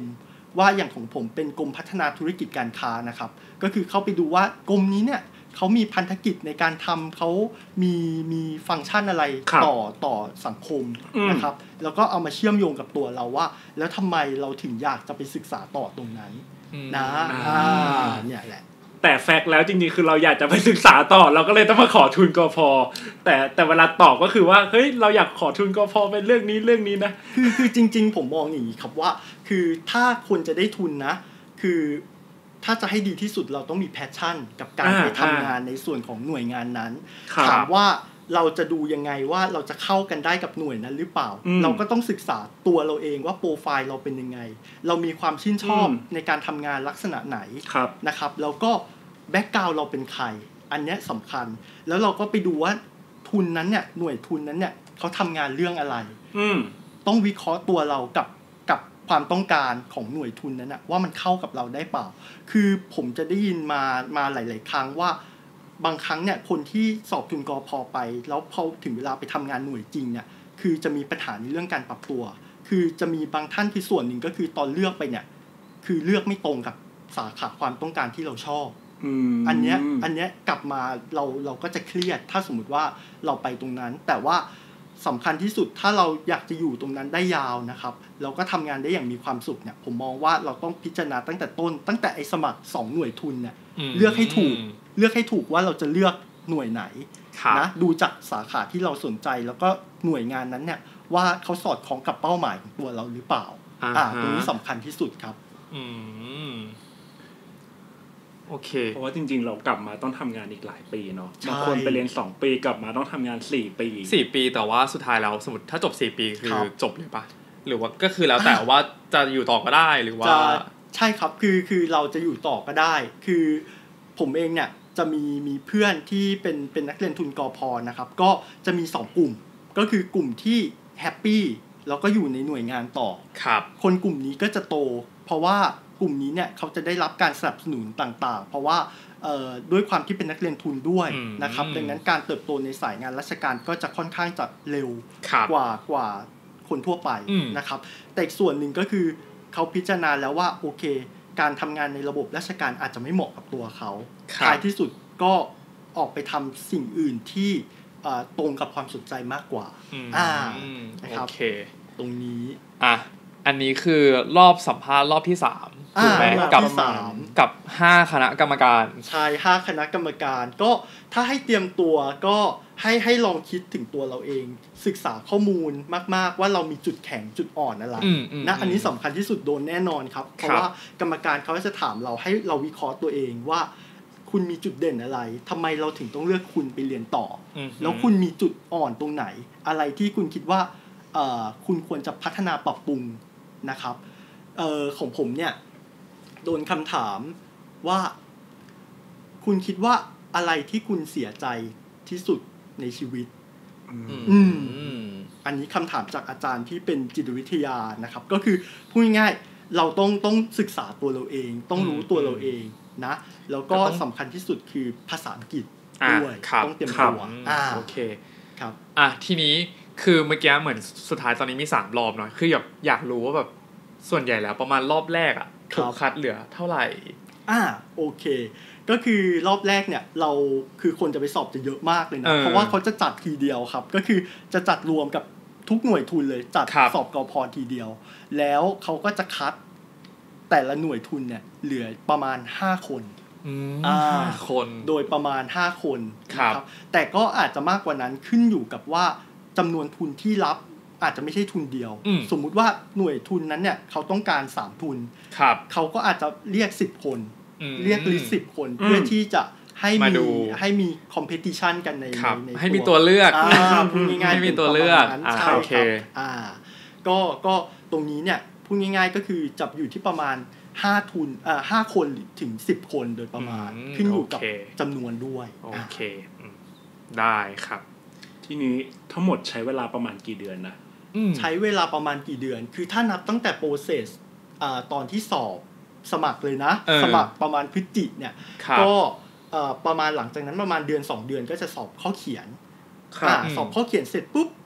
ว่าอย่างของผมเป็นกรมพัฒนาธุรกิจการค้านะครับก็คือเข้าไปดูว่ากรมนี้เนี่ยเขามีพันธกิจในการทำเขามีมีฟังก์ชันอะไรต่อต่อสังคมนะครับแล้วก็เอามาเชื่อมโยงกับตัวเราว่าแล้วทำไมเราถึงอยากจะไปศึกษาต่อตรงนั้นนะอ่าเนี่ยแหละแต่แฟกต์แล้วจริงๆคือเราอยากจะไปศึกษาต่อเราก็เลยต้องมาขอทุนกพ.แต่แต่เวลาตอบก็คือว่าเฮ้ยเราอยากขอทุนกพ.เป็นเรื่องนี้เรื่องนี้นะคือคือจริงๆผมมองอย่างนี้ครับว่าคือถ้าคนจะได้ทุนนะคือถ้าจะให้ดีที่สุดเราต้องมีแพชชั่นกับการไปทำงานในส่วนของหน่วยงานนั้นถามว่าเราจะดูยังไงว่าเราจะเข้ากันได้กับหน่วยนั้นหรือเปล่าเราก็ต้องศึกษาตัวเราเองว่าโปรไฟล์เราเป็นยังไงเรามีความชื่นชอบในการทำงานลักษณะไหนนะครับแล้วก็แบ็คกราวด์เราเป็นใครอันนี้สำคัญแล้วเราก็ไปดูว่าทุนนั้นเนี่ยหน่วยทุนนั้นเนี่ยเขาทำงานเรื่องอะไรต้องวิเคราะห์ตัวเรากับกับความต้องการของหน่วยทุนนั้นนะว่ามันเข้ากับเราได้เปล่าคือผมจะได้ยินมามาหลายๆครั้งว่าบางครั้งเนี่ยคนที่สอบทุนกพ.ไปแล้วพอถึงเวลาไปทำงานหน่วยจริงเนี่ยคือจะมีปัญหาในเรื่องการปรับตัวคือจะมีบางท่านคือส่วนหนึ่งก็คือตอนเลือกไปเนี่ยคือเลือกไม่ตรงกับสาขาความต้องการที่เราชอบอันเนี้ยอันเนี้ยกลับมาเราเราก็จะเครียดถ้าสมมุติว่าเราไปตรงนั้นแต่ว่าสำคัญที่สุดถ้าเราอยากจะอยู่ตรงนั้นได้ยาวนะครับเราก็ทำงานได้อย่างมีความสุขเนี่ยผมมองว่าเราต้องพิจารณาตั้งแต่ต้นตั้งแต่ไอ้สมัครสองหน่วยทุนเนี่ยเลือกให้ถูกเลือกให้ถูกว่าเราจะเลือกหน่วยไหนนะดูจากสาขาที่เราสนใจแล้วก็หน่วยงานนั้นเนี่ยว่าเขาสอดคล้องกับเป้าหมายของตัวเราหรือเปล่าอ่าตรงนี้สำคัญที่สุดครับอืมโอเคเพราะว่าจริงๆเรากลับมาต้องทำงานอีกหลายปีเนาะบางคนไปเรียนสองปีกลับมาต้องทำงานสี่ปีสี่ปีแต่ว่าสุดท้ายแล้วสมมติถ้าจบสี่ปีคือจบเลยปะหรือว่าก็คือแล้วแต่ว่าจะอยู่ต่อก็ได้หรือว่าใช่ครับคือคือเราจะอยู่ต่อก็ได้คือผมเองเนี่ยจะมีมีเพื่อนที่เป็นเป็นนักเรียนทุนกพ.นะครับก็จะมีสองกลุ่มก็คือกลุ่มที่แฮปปี้แล้วก็อยู่ในหน่วยงานต่อครับคนกลุ่มนี้ก็จะโตเพราะว่ากลุ่มนี้เนี่ยเขาจะได้รับการสนับสนุนต่างๆเพราะว่าด้วยความที่เป็นนักเรียนทุนด้วยนะครับดังนั้นการเติบโตในสายงานราชการก็จะค่อนข้างจะเร็วกว่ากว่าคนทั่วไปนะครับแต่อีกส่วนหนึ่งก็คือเขาพิจารณาแล้วว่าโอเคการทำงานในระบบราชการอาจจะไม่เหมาะกับตัวเขาท้ายที่สุดก็ออกไปทำสิ่งอื่นที่ตรงกับความสนใจมากกว่าอ่านะครับโอเคตรงนี้อ่ะอันนี้คือรอบสัมภาษณ์รอบที่สามถูกไหมกับกับห้าคณะกรรมการใช่ห้าคณะกรรมการก็ถ้าให้เตรียมตัวก็ให้ให้ลองคิดถึงตัวเราเองศึกษาข้อมูลมากๆว่าเรามีจุดแข็งจุดอ่อนอะไรนะอันนี้สำคัญที่สุดโดนแน่นอนครับเพราะว่ากรรมการเขาจะถามเราให้เราวิเคราะห์ตัวเองว่าคุณมีจุดเด่นอะไรทำไมเราถึงต้องเลือกคุณไปเรียนต่อแล้วคุณมีจุดอ่อนตรงไหนอะไรที่คุณคิดว่าคุณควรจะพัฒนาปรับปรุงนะครับเอ่อของผมเนี่ยโดนคำถามว่าคุณคิดว่าอะไรที่คุณเสียใจที่สุดในชีวิตอืมอันนี้คำถามจากอาจารย์ที่เป็นจิตวิทยานะครับก็คือพูดง่ายๆเราต้องต้องศึกษาตัวเราเองต้องรู้ตัวเราเองนะแล้วก็สำคัญที่สุดคือภาษาอังกฤษด้วยต้องเตรียมตัวอ่าโอเคครับอ่ะทีนี้คือเมื่อกี้เหมือนสุดท้ายตอนนี้มีสามรอบเนาะคืออยากอยากรู้ว่าแบบส่วนใหญ่แล้วประมาณรอบแรกอ่ะถูกคัดเหลือเท่าไหร่อ่าโอเคก็คือรอบแรกเนี่ยเราคือคนจะไปสอบจะเยอะมากเลยนะเพราะว่าเขาจะจัดทีเดียวครับก็คือจะจัดรวมกับทุกหน่วยทุนเลยจัดสอบกพ.ทีเดียวแล้วเขาก็จะคัดแต่ละหน่วยทุนเนี่ยเหลือประมาณห้าคนอ่าห้าคนโดยประมาณห้าคนครับแต่ก็อาจจะมากกว่านั้นขึ้นอยู่กับว่าจำนวนทุนที่รับอาจจะไม่ใช่ทุนเดียวสมมุติว่าหน่วยทุนนั้นเนี่ยเขาต้องการสามทุนเขาก็อาจจะเรียกสิบคนเรียกลิสต์สิบคนเพื่อที่จะให้มีให้มีคอมเพติชันกันในในให้มีตัวเลือกพูดง่ายๆให้มีตัวเลือกใช่ครับอ่าก็ก็ตรงนี้เนี่ยพูดง่ายๆก็คือจับอยู่ที่ประมาณห้าทุนเอ่อห้าคนถึงสิบคนโดยประมาณขึ้นอยู่กับจำนวนด้วยโอเคได้ครับทีนี้ทั้งหมดใช้เวลาประมาณกี่เดือนนะใช้เวลาประมาณกี่เดือนคือถ้านับตั้งแต่โปรเซสอ่าตอนที่สอบสมัครเลยนะสมัครประมาณพฤศจิกเนี่ยก็เอ่อประมาณหลังจากนั้นประมาณเดือนสองเดือนก็จะสอบข้อเขียนอ่าสอบข้อเขียนเสร็จปุ๊บ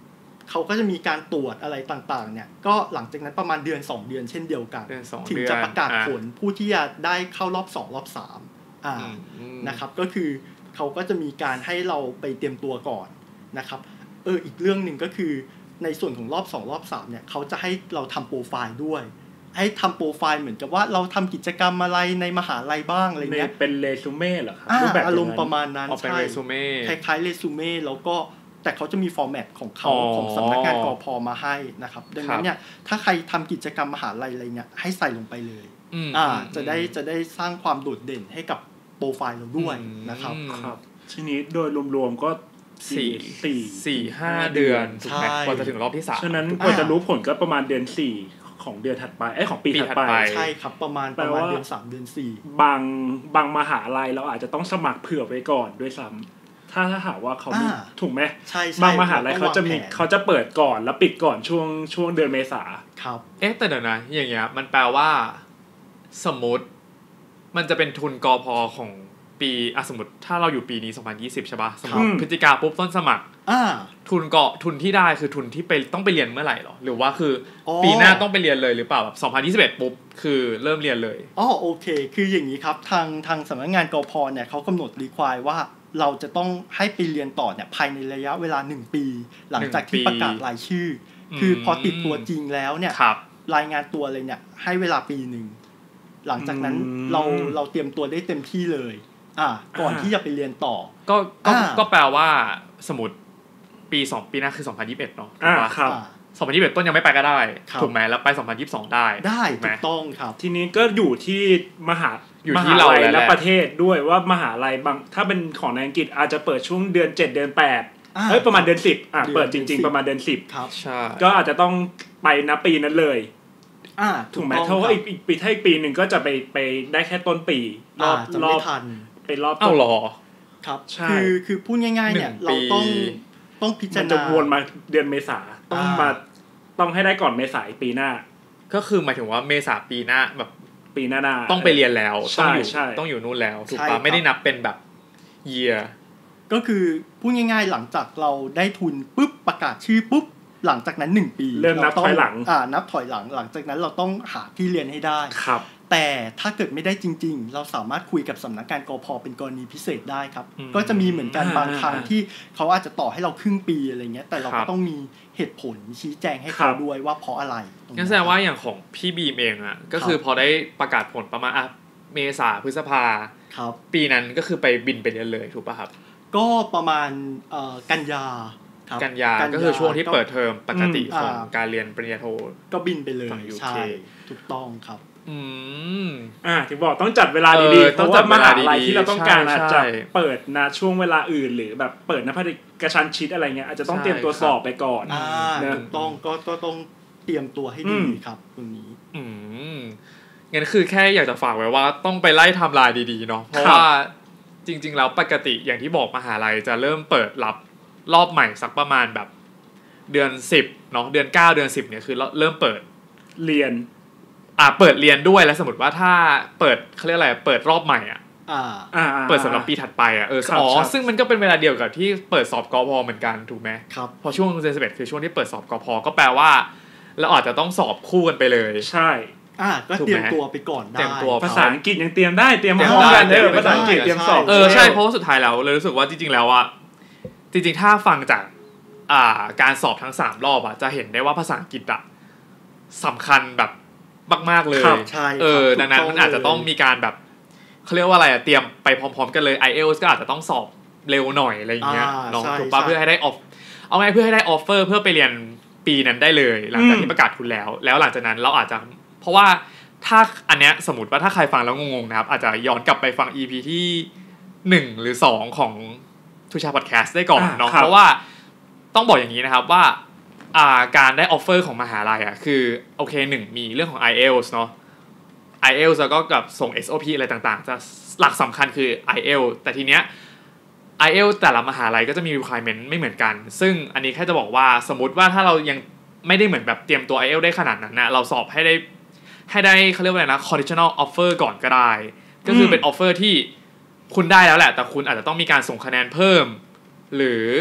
เขาก็จะมีการตรวจอะไรต่างๆเนี่ยก็หลังจากนั้นประมาณเดือนสองเดือนเช่นเดียวกันถึงจะประกาศผลผู้ที่จะได้เข้ารอบสองรอบสามอ่านะครับก็คือเขาก็จะมีการให้เราไปเตรียมตัวก่อนนะครับเอออีกเรื่องนึงก็คือในส่วนของรอบสองรอบสามเนี่ยเขาจะให้เราทำโปรไฟล์ด้วยให้ทำโปรไฟล์เหมือนกับว่าเราทำกิจกรรมอะไรในมหาลัยบ้างอะไรเงี้ยเป็นเรซูเม่เหรอครับรูปแบบอารมณ์ประมาณนั้นใช่คล้ายๆเรซูเม่แล้วก็แต่เขาจะมีฟอร์แมตของเขาของสำนักงานกพ.มาให้นะครับดังนั้นเนี่ยถ้าใครทำกิจกรรมมหาลัยอะไรเนี่ยให้ใส่ลงไปเลยอ่าจะได้จะได้สร้างความโดดเด่นให้กับโปรไฟล์เราด้วยนะครับครับทีนี้โดยรวมๆก็สี่ สี่ ห้าเดือนถูกมั้ยกว่าจะถึงรอบที่สามฉะนั้นกว่าจะรู้ผลก็ประมาณเดือนสี่ของเดือนถัดไปเอ้ยของปีถัดไปใช่ครับประมาณประมาณเดือนสามเดือนสี่บางบางมหาลัยเราอาจจะต้องสมัครเผื่อไว้ก่อนด้วยซ้ำถ้าถ้าหากว่าเขาถูกไหมบางมหาลัยเขาจะมีเขาจะเปิดก่อนแล้วปิดก่อนช่วงช่วงเดือนเมษาครับเอ๊ะแต่เดี๋ยวนะอย่างเงี้ยมันแปลว่าสมมุติมันจะเป็นทุนกพ.ของปีอ่ะสมมุติถ้าเราอยู่ปีนี้สองพันยี่สิบใช่ป่ะสมมุติพฤศจิกาปุ๊บต้นสมัครอ่าทุนเกาะทุนที่ได้คือทุนที่ไปต้องไปเรียนเมื่อไหร่หรอหรือว่าคือปีหน้าต้องไปเรียนเลยหรือเปล่าแบบสองพันยี่สิบเอ็ดปุ๊บคือเริ่มเรียนเลยอ๋อโอเคคืออย่างนี้ครับทางทางสำนักงานกพ.เนี่ยเขากำหนดรีควายว่าเราจะต้องให้ไปเรียนต่อเนี่ยภายในระยะเวลาหนึ่งปีหลังจากที่ประกาศรายชื่อคือพอติดตัวจริงแล้วเนี่ยรายงานตัวเลยเนี่ยให้เวลาปีนึงหลังจากนั้นเราเราเตรียมตัวได้เต็มที่เลยอ่าก่อนที่จะไปเรียนต่อก็ก็ก็แปลว่าสมมุติปีสองปีหน้าคือสองพันยี่สิบเอ็ดเนาะถูกป่ะครับสองพันยี่สิบเอ็ดต้นยังไม่ไปก็ได้ถูกมั้ยแล้วไปสองพันยี่สิบสองได้ได้ถูกต้องครับทีนี้ก็อยู่ที่มหาอยู่ที่เราและประเทศด้วยว่ามหาลัยบางถ้าเป็นของในอังกฤษอาจจะเปิดช่วงเดือนเจ็ดเดือนแปดเอ้ยประมาณเดือนสิบอ่ะเปิดจริงๆประมาณเดือนสิบครับใช่ก็อาจจะต้องไปณปีนั้นเลยอ่าถูกมั้ยเพราะว่าอีกปีถ้าอีกปีนึงก็จะไปไปได้แค่ต้นปีรอบรอบเป็นรอบอ้าวหรอครับคือคือพูดง่ายๆเนี่ยเราต้องต้องพิจารณาจะวนมาเดือนเมษาต้องมาต้องให้ได้ก่อนเมษายนปีหน้าก็คือหมายถึงว่าเมษาปีหน้าแบบปีหน้าต้องไปเรียนแล้วต้องอยู่ต้องอยู่นู่นแล้วถูกป่ะไม่ได้นับเป็นแบบ year ก็คือพูดง่ายๆหลังจากเราได้ทุนปุ๊บประกาศชื่อปุ๊บหลังจากนั้นหนึ่งปีเริ่มนับถอยหลังอ่านับถอยหลังหลังจากนั้นเราต้องหาที่เรียนให้ได้ครับแต่ถ้าเกิดไม่ได้จริงๆเราสามารถคุยกับสำนักงานกพ.เป็นกรณีพิเศษได้ครับก็จะมีเหมือนกันบางครั้งที่เขาอาจจะต่อให้เราครึ่งปีอะไรเงี้ยแต่เราก็ต้องมีเหตุผลชี้แจงให้เขาด้วยว่าเพราะอะไรงั้นแสดงว่าอย่างของพี่บีมเองอ่ะก็คือพอได้ประกาศผลประมาณอ่ะเมษาพฤษภาครับปีนั้นก็คือไปบินไปเรียนเลยถูกป่ะครับก็ประมาณเอ่อกันยากันยาก็คือช่วงที่เปิดเทอมปกติของการเรียนปริญญาโทก็บินไปเลยใช่ถูกต้องครับอืมอ่าถึงบอกต้องจัดเวลาดีๆเพราะว่ามหาลัยที่เราต้องการอาจจะเปิดนะช่วงเวลาอื่นหรือแบบเปิดนะพกระชั้นชิดอะไรเงี้ยอาจจะต้องเตรียมตัวสอบไปก่อนอ่าถูกต้องก็ก็ต้องเตรียมตัวให้ดีครับตรงนี้อืมงั้นคือแค่อยากจะฝากไว้ว่าต้องไปไล่ไทม์ไลน์ดีๆเนาะเพราะว่าจริงๆแล้วปกติอย่างที่บอกมหาลัยจะเริ่มเปิดรับรอบใหม่สักประมาณแบบเดือนสิบเนาะเดือนเก้าเดือนสิบเนี่ยคือเริ่มเปิดเรียนอ่าเปิดเรียนด้วยแล้วสมมติว่าถ้าเปิดเขาเรียกอะไรเปิดรอบใหม่อ่ะอ่าเปิดสำหรับปีถัดไปอ่ะเอออ๋อซึ่งมันก็เป็นเวลาเดียวกับที่เปิดสอบกพ.เหมือนกันถูกไหมครับพอช่วงเดือนสิบเอ็ดคือช่วงที่เปิดสอบกพ.ก็แปลว่าเราอาจจะต้องสอบคู่กันไปเลยใช่อ่าก็เตรียมตัวไปก่อนได้ภาษาอังกฤษยังเตรียมได้เตรียมพร้อมกันเลยภาษาอังกฤษเตรียมสอบเออใช่เพราะสุดท้ายแล้วเลยรู้สึกว่าจริงๆแล้วอ่ะจริงๆถ้าฟังจากอ่าการสอบทั้งสามรอบอ่ะจะเห็นได้ว่าภาษาอังกฤษอ่ะสำคัญแบบมากๆเลยเออดังนั้นมันอาจจะต้องมีการแบบเขาเรียกว่าอะไรอ่ะเตรียมไปพร้อมๆกันเลย ไอ เอล ที เอส ก็อาจจะต้องสอบเร็วหน่อยอะไรอย่างเงี้ยเนาะถูกป่ะเพื่อให้ได้ออฟเอาไงเพื่อให้ได้ออฟเฟอร์เพื่อไปเรียนปีนั้นได้เลยหลังจากที่ประกาศทุนแล้วแล้วหลังจากนั้นเราอาจจะเพราะว่าถ้าอันเนี้ยสมมุติว่าถ้าใครฟังแล้วงงๆนะครับอาจจะย้อนกลับไปฟัง อี พี ที่หนึ่งหรือสองของทูชาพอดแคสต์ได้ก่อนเนาะเพราะว่าต้องบอกอย่างนี้นะครับว่าอ่าการได้ออฟเฟอร์ของมหาลัยอ่ะคือโอเคหนึ่งมีเรื่องของ ไอ เอล ที เอส เนาะ ไอ เอล ที เอส แล้วก็กับส่ง เอส โอ พี อะไรต่างๆจะหลักสำคัญคือ ไอ เอล ที เอส แต่ทีเนี้ย ไอ เอล ที เอส แต่ละมหาลัยก็จะมี requirement ไม่เหมือนกันซึ่งอันนี้แค่จะบอกว่าสมมุติว่าถ้าเรายังไม่ได้เหมือนแบบเตรียมตัว ไอ เอล ที เอส ได้ขนาดนั้นนะเราสอบให้ได้ให้ได้เค้าเรียกว่าอะไรนะ conditional offer ก่อนก็ได้ก็คือเป็น offer ที่คุณได้แล้วแหละแต่คุณอาจจะต้องมีการส่งคะแนนเพิ่มหรือ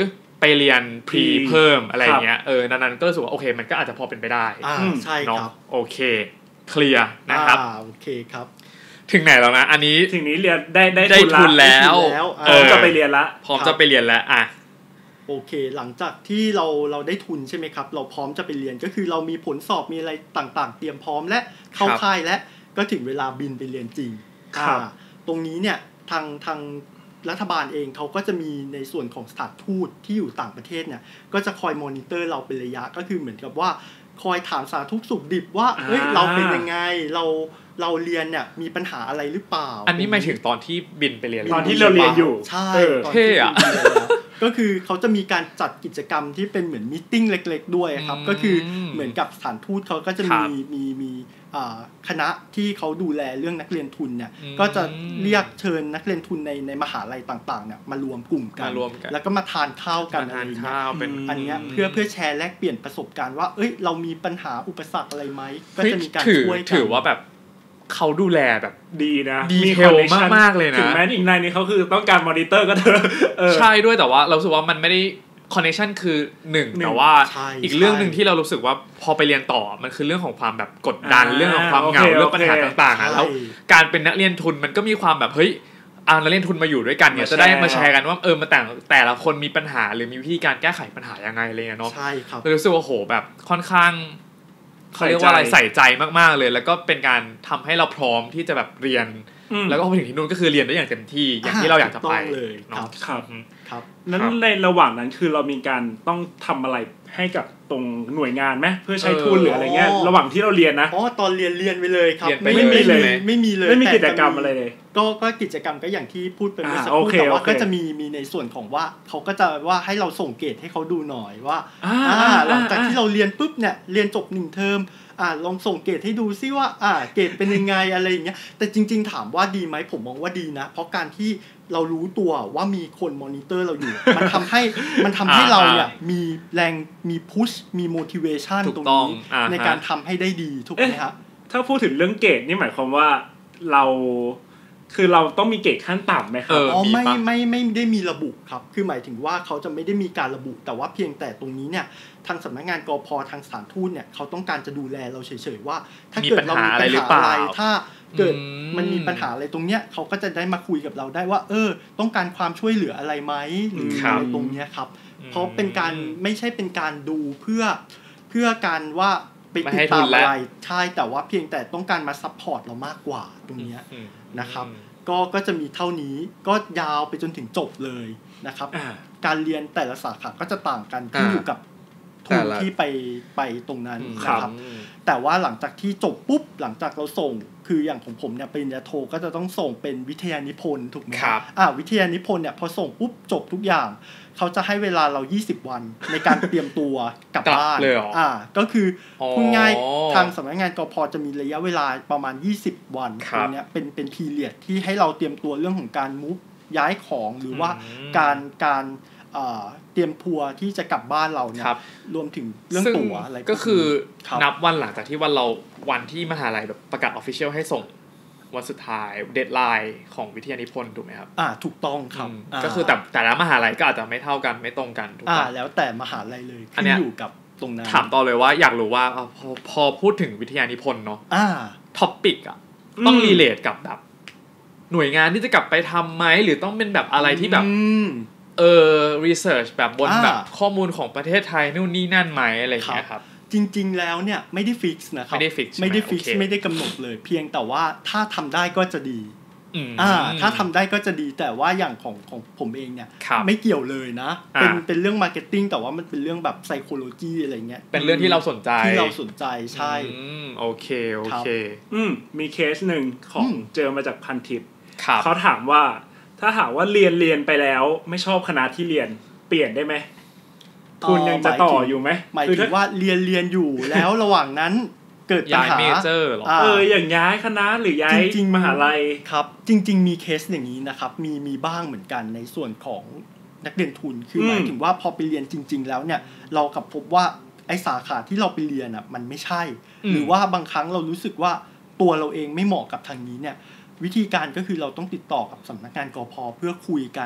ไปเรียนพรีเพิ่มอะไรอย่างเงี้ยเออนั้นๆก็รู้สึกว่าโอเคมันก็อาจจะพอเป็นไปได้อ่าใช่ครับโอเคเคลียร์นะครับอ่าโอเคครับถึงไหนแล้วนะอันนี้ถึงนี้เรียนได้ได้ทุนแล้วพร้อมจะไปเรียนละพร้อมจะไปเรียนแล้วอ่ะโอเคหลังจากที่เราเราได้ทุนใช่ไหมครับเราพร้อมจะไปเรียนก็คือเรามีผลสอบมีอะไรต่างๆเตรียมพร้อมและเข้าค่ายและก็ถึงเวลาบินไปเรียนจริงอ่าตรงนี้เนี่ยทางทางรัฐบาลเองเขาก็จะมีในส่วนของสถานทูตที่อยู่ต่างประเทศเนี่ยก็จะคอยมอนิเตอร์เราเป็นระยะก็คือเหมือนกับว่าคอยถามสารทุกข์สุขดิบว่าเฮ้ยเราเป็นยังไงเราเราเรียนเนี่ยมีปัญหาอะไรหรือเปล่าอันนี้หมายถึงตอนที่บินไปเรียนตอนที่เราเรียนอยู่ใช่ตอนที่เรียนแล้วก็คือเขาจะมีการจัดกิจกรรมที่เป็นเหมือนมีตติ้งเล็กๆด้วยครับก็คือเหมือนกับสถานทูตเขาก็จะมีมีมีคณะที่เขาดูแลเรื่องนักเรียนทุนเนี่ยก็จะเรียกเชิญนักเรียนทุนในในมหาลัยต่างๆเนี่ยมารวมกลุ่มกันแล้วก็มาทานข้าวกันอะไรอย่างเงี้ยอันเนี้ยเพื่อเพื่อแชร์แลกเปลี่ยนประสบการณ์ว่าเอ้ยเรามีปัญหาอุปสรรคอะไรไหมก็จะมีการช่วยกันถือว่าแบบเขาดูแลแบบดีนะมีเทลมากๆเลยนะถึงแม้อีกนายนี้เขาคือต้องการมอนิเตอร์ก็เถอะใช่ด้วยแต่ว่าเรารู้สึกว่ามันไม่ได้คอนเนคชั่นคือหนึ่งแต่ว่าอีกเรื่องนึงที่เรารู้สึกว่าพอไปเรียนต่อมันคือเรื่องของความแบบกดดันเรื่องของความเหงาเรื่องปัญหาต่างๆแล้วการเป็นนักเรียนทุนมันก็มีความแบบเฮ้ยเอานักเรียนทุนมาอยู่ด้วยกันเนี่ยจะได้มาแชร์กันว่าเออมาแต่งแต่ละคนมีปัญหาหรือมีวิธีการแก้ไขปัญหายังไงอะไรเงี้ยเนาะใช่ครับเรารู้สึกว่าโหแบบค่อนข้างเขาเรียกว่าอะไรใส่ใจมากๆเลยแล้วก็เป็นการทำให้เราพร้อมที่จะแบบเรียนแล้วก็พอถึงที่นู่นก็คือเรียนได้อย่างเต็มที่อย่างที่เราอยากจะไปเลยครับครับครับนั้นในระหว่างนั้นคือเรามีการต้องทำอะไรให้กับตรงหน่วยงานไหมเพื่อใช้ทุนหรืออะไรเงี้ยระหว่างที่เราเรียนนะอ๋อตอนเรียนเรียนไปเลยครับไม่มีเลยไม่มีเลยไม่มีกิจกรรมอะไรเลยก็ก็กิจกรรมก็อย่างที่พูดไปเมื่อสักครู่แต่ว่าก็จะมีมีในส่วนของว่าเขาก็จะว่าให้เราส่งเกรดให้เขาดูหน่อยว่าอ่าหลังจากที่เราเรียนปุ๊บเนี่ยเรียนจบหนึ่งเทอมอ่าลองส่งเกรดให้ดูซิว่าอ่าเกรดเป็นยังไงอะไรอย่างเงี้ยแต่จริงๆถามว่าดีไหมผมมองว่าดีนะเพราะการที่เรารู้ตัวว่ามีคนมอนิเตอร์เราอยู่มันทำให้มันทำให้เราเนี่ยมีแรงมีพุชมี motivation ตรงนี้ในการทำให้ได้ดีถูกไหมครับถ้าพูดถึงเรื่องเกรดนี่หมายความว่าเราคือเราต้องมีเกรดขั้นต่ำไหมครับอ๋อไม่ไม่ไม่ได้มีระบุครับคือหมายถึงว่าเขาจะไม่ได้มีการระบุแต่ว่าเพียงแต่ตรงนี้เนี่ยทางสำนักงานกพ.ทางสถานทูตเนี่ยเขาต้องการจะดูแลเราเฉยๆว่าถ้าเกิดเรามีปัญหาอะไรถ้าเกิดมันมีปัญหาอะไรตรงเนี้ยเขาก็จะได้มาคุยกับเราได้ว่าเออต้องการความช่วยเหลืออะไรไหมหรืออะไรตรงเนี้ยครับเพราะเป็นการไม่ใช่เป็นการดูเพื่อเพื่อการว่าไปติดตามอะไรใช่แต่ว่าเพียงแต่ต้องการมาซัพพอร์ตเรามากกว่าตรงเนี้ยนะครับก็ก็จะมีเท่านี้ก็ยาวไปจนถึงจบเลยนะครับการเรียนแต่ละสาขาก็จะต่างกันขึ้นอยู่กับทุนที่ไปไปตรงนั้นนะครับแต่ว่าหลังจากที่จบปุ๊บหลังจากเราส่งคืออย่างของผมเนี่ยปริญญาโทก็จะต้องส่งเป็นวิทยานิพนธ์ถูกไหมครับอ่าวิทยานิพนธ์เนี่ยพอส่งปุ๊บจบทุกอย่างเขาจะให้เวลาเรายี่สิบวันในการเตรียมตัวกลับบ้านอ่าก็คือพูดง่ายทางสำนักงานกพ.จะมีระยะเวลาประมาณยี่สิบวันตรงเนี้ยเป็นเป็นพีเรียดที่ให้เราเตรียมตัวเรื่องของการมูฟย้ายของหรือว่าการการเตรียมทัวร์ที่จะกลับบ้านเราเนี่ยรวมถึงเรื่องตั๋วอะไรก็คือนับวันหลังจากที่วันเราวันที่มหาลัยแบบประกาศ official ให้ส่งวันสุดท้ายเดดไลน์ของวิทยานิพนธ์ถูกไหมครับอ่าถูกต้องครับก็คือแต่แต่ละมหาลัยก็อาจจะไม่เท่ากันไม่ตรงกันถูกป่ะอ่าแล้วแต่มหาลัยเลยขึ้นอยู่กับตรงนั้นถามต่อเลยว่าอยากรู้ว่าพอพอพูดถึงวิทยานิพนธ์เนาะอ่าท็อปิกอ่ะต้องรีเลทกับแบบหน่วยงานที่จะกลับไปทำไหมหรือต้องเป็นแบบอะไรที่แบบเออรีเสิร์ชแบบบนแบบข้อมูลของประเทศไทยนู่นนี่นั่นไหมอะไรอย่างเงี้ยครับจริงๆแล้วเนี่ยไม่ได้ฟิกซ์นะครับไม่ได้ฟิกซ์ไม่ได้ฟิกซ์ไม่ได้กำหนดเลยเพียงแต่ว่าถ้าทำได้ก็จะดีอ่าถ้าทำได้ก็จะดีแต่ว่าอย่างของของผมเองเนี่ยไม่เกี่ยวเลยนะเป็นเป็นเรื่องมาร์เก็ตติ้งแต่ว่ามันเป็นเรื่องแบบไซโคโลจีอะไรเงี้ยเป็นเรื่องที่เราสนใจที่เราสนใจใช่โอเคโอเคอืมมีเคสหนึ่งของเจอมาจากพันทิปเขาถามว่าถ้าหากว่าเรียนเรียนไปแล้วไม่ชอบคณะที่เรียนเปลี่ยนได้ไหมคุณยังจะต่ออยู่ไหมหมายถึงว่าเรียนเรียนอยู่แล้วระหว่างนั้นเกิดปัญหาเอออย่างย้ายคณะหรือย้ายมหาลัยครับจริงๆมีเคสอย่างนี้นะครับมีมีบ้างเหมือนกันในส่วนของนักเรียนทุนคือหมายถึงว่าพอไปเรียนจริงๆแล้วเนี่ยเรากับพบว่าไอ้สาขาที่เราไปเรียนอ่ะมันไม่ใช่หรือว่าบางครั้งเรารู้สึกว่าตัวเราเองไม่เหมาะกับทางนี้เนี่ยวิธีการก็คือเราต้องติดต่อกับสำนักงานกพ.เพื่อคุยกัน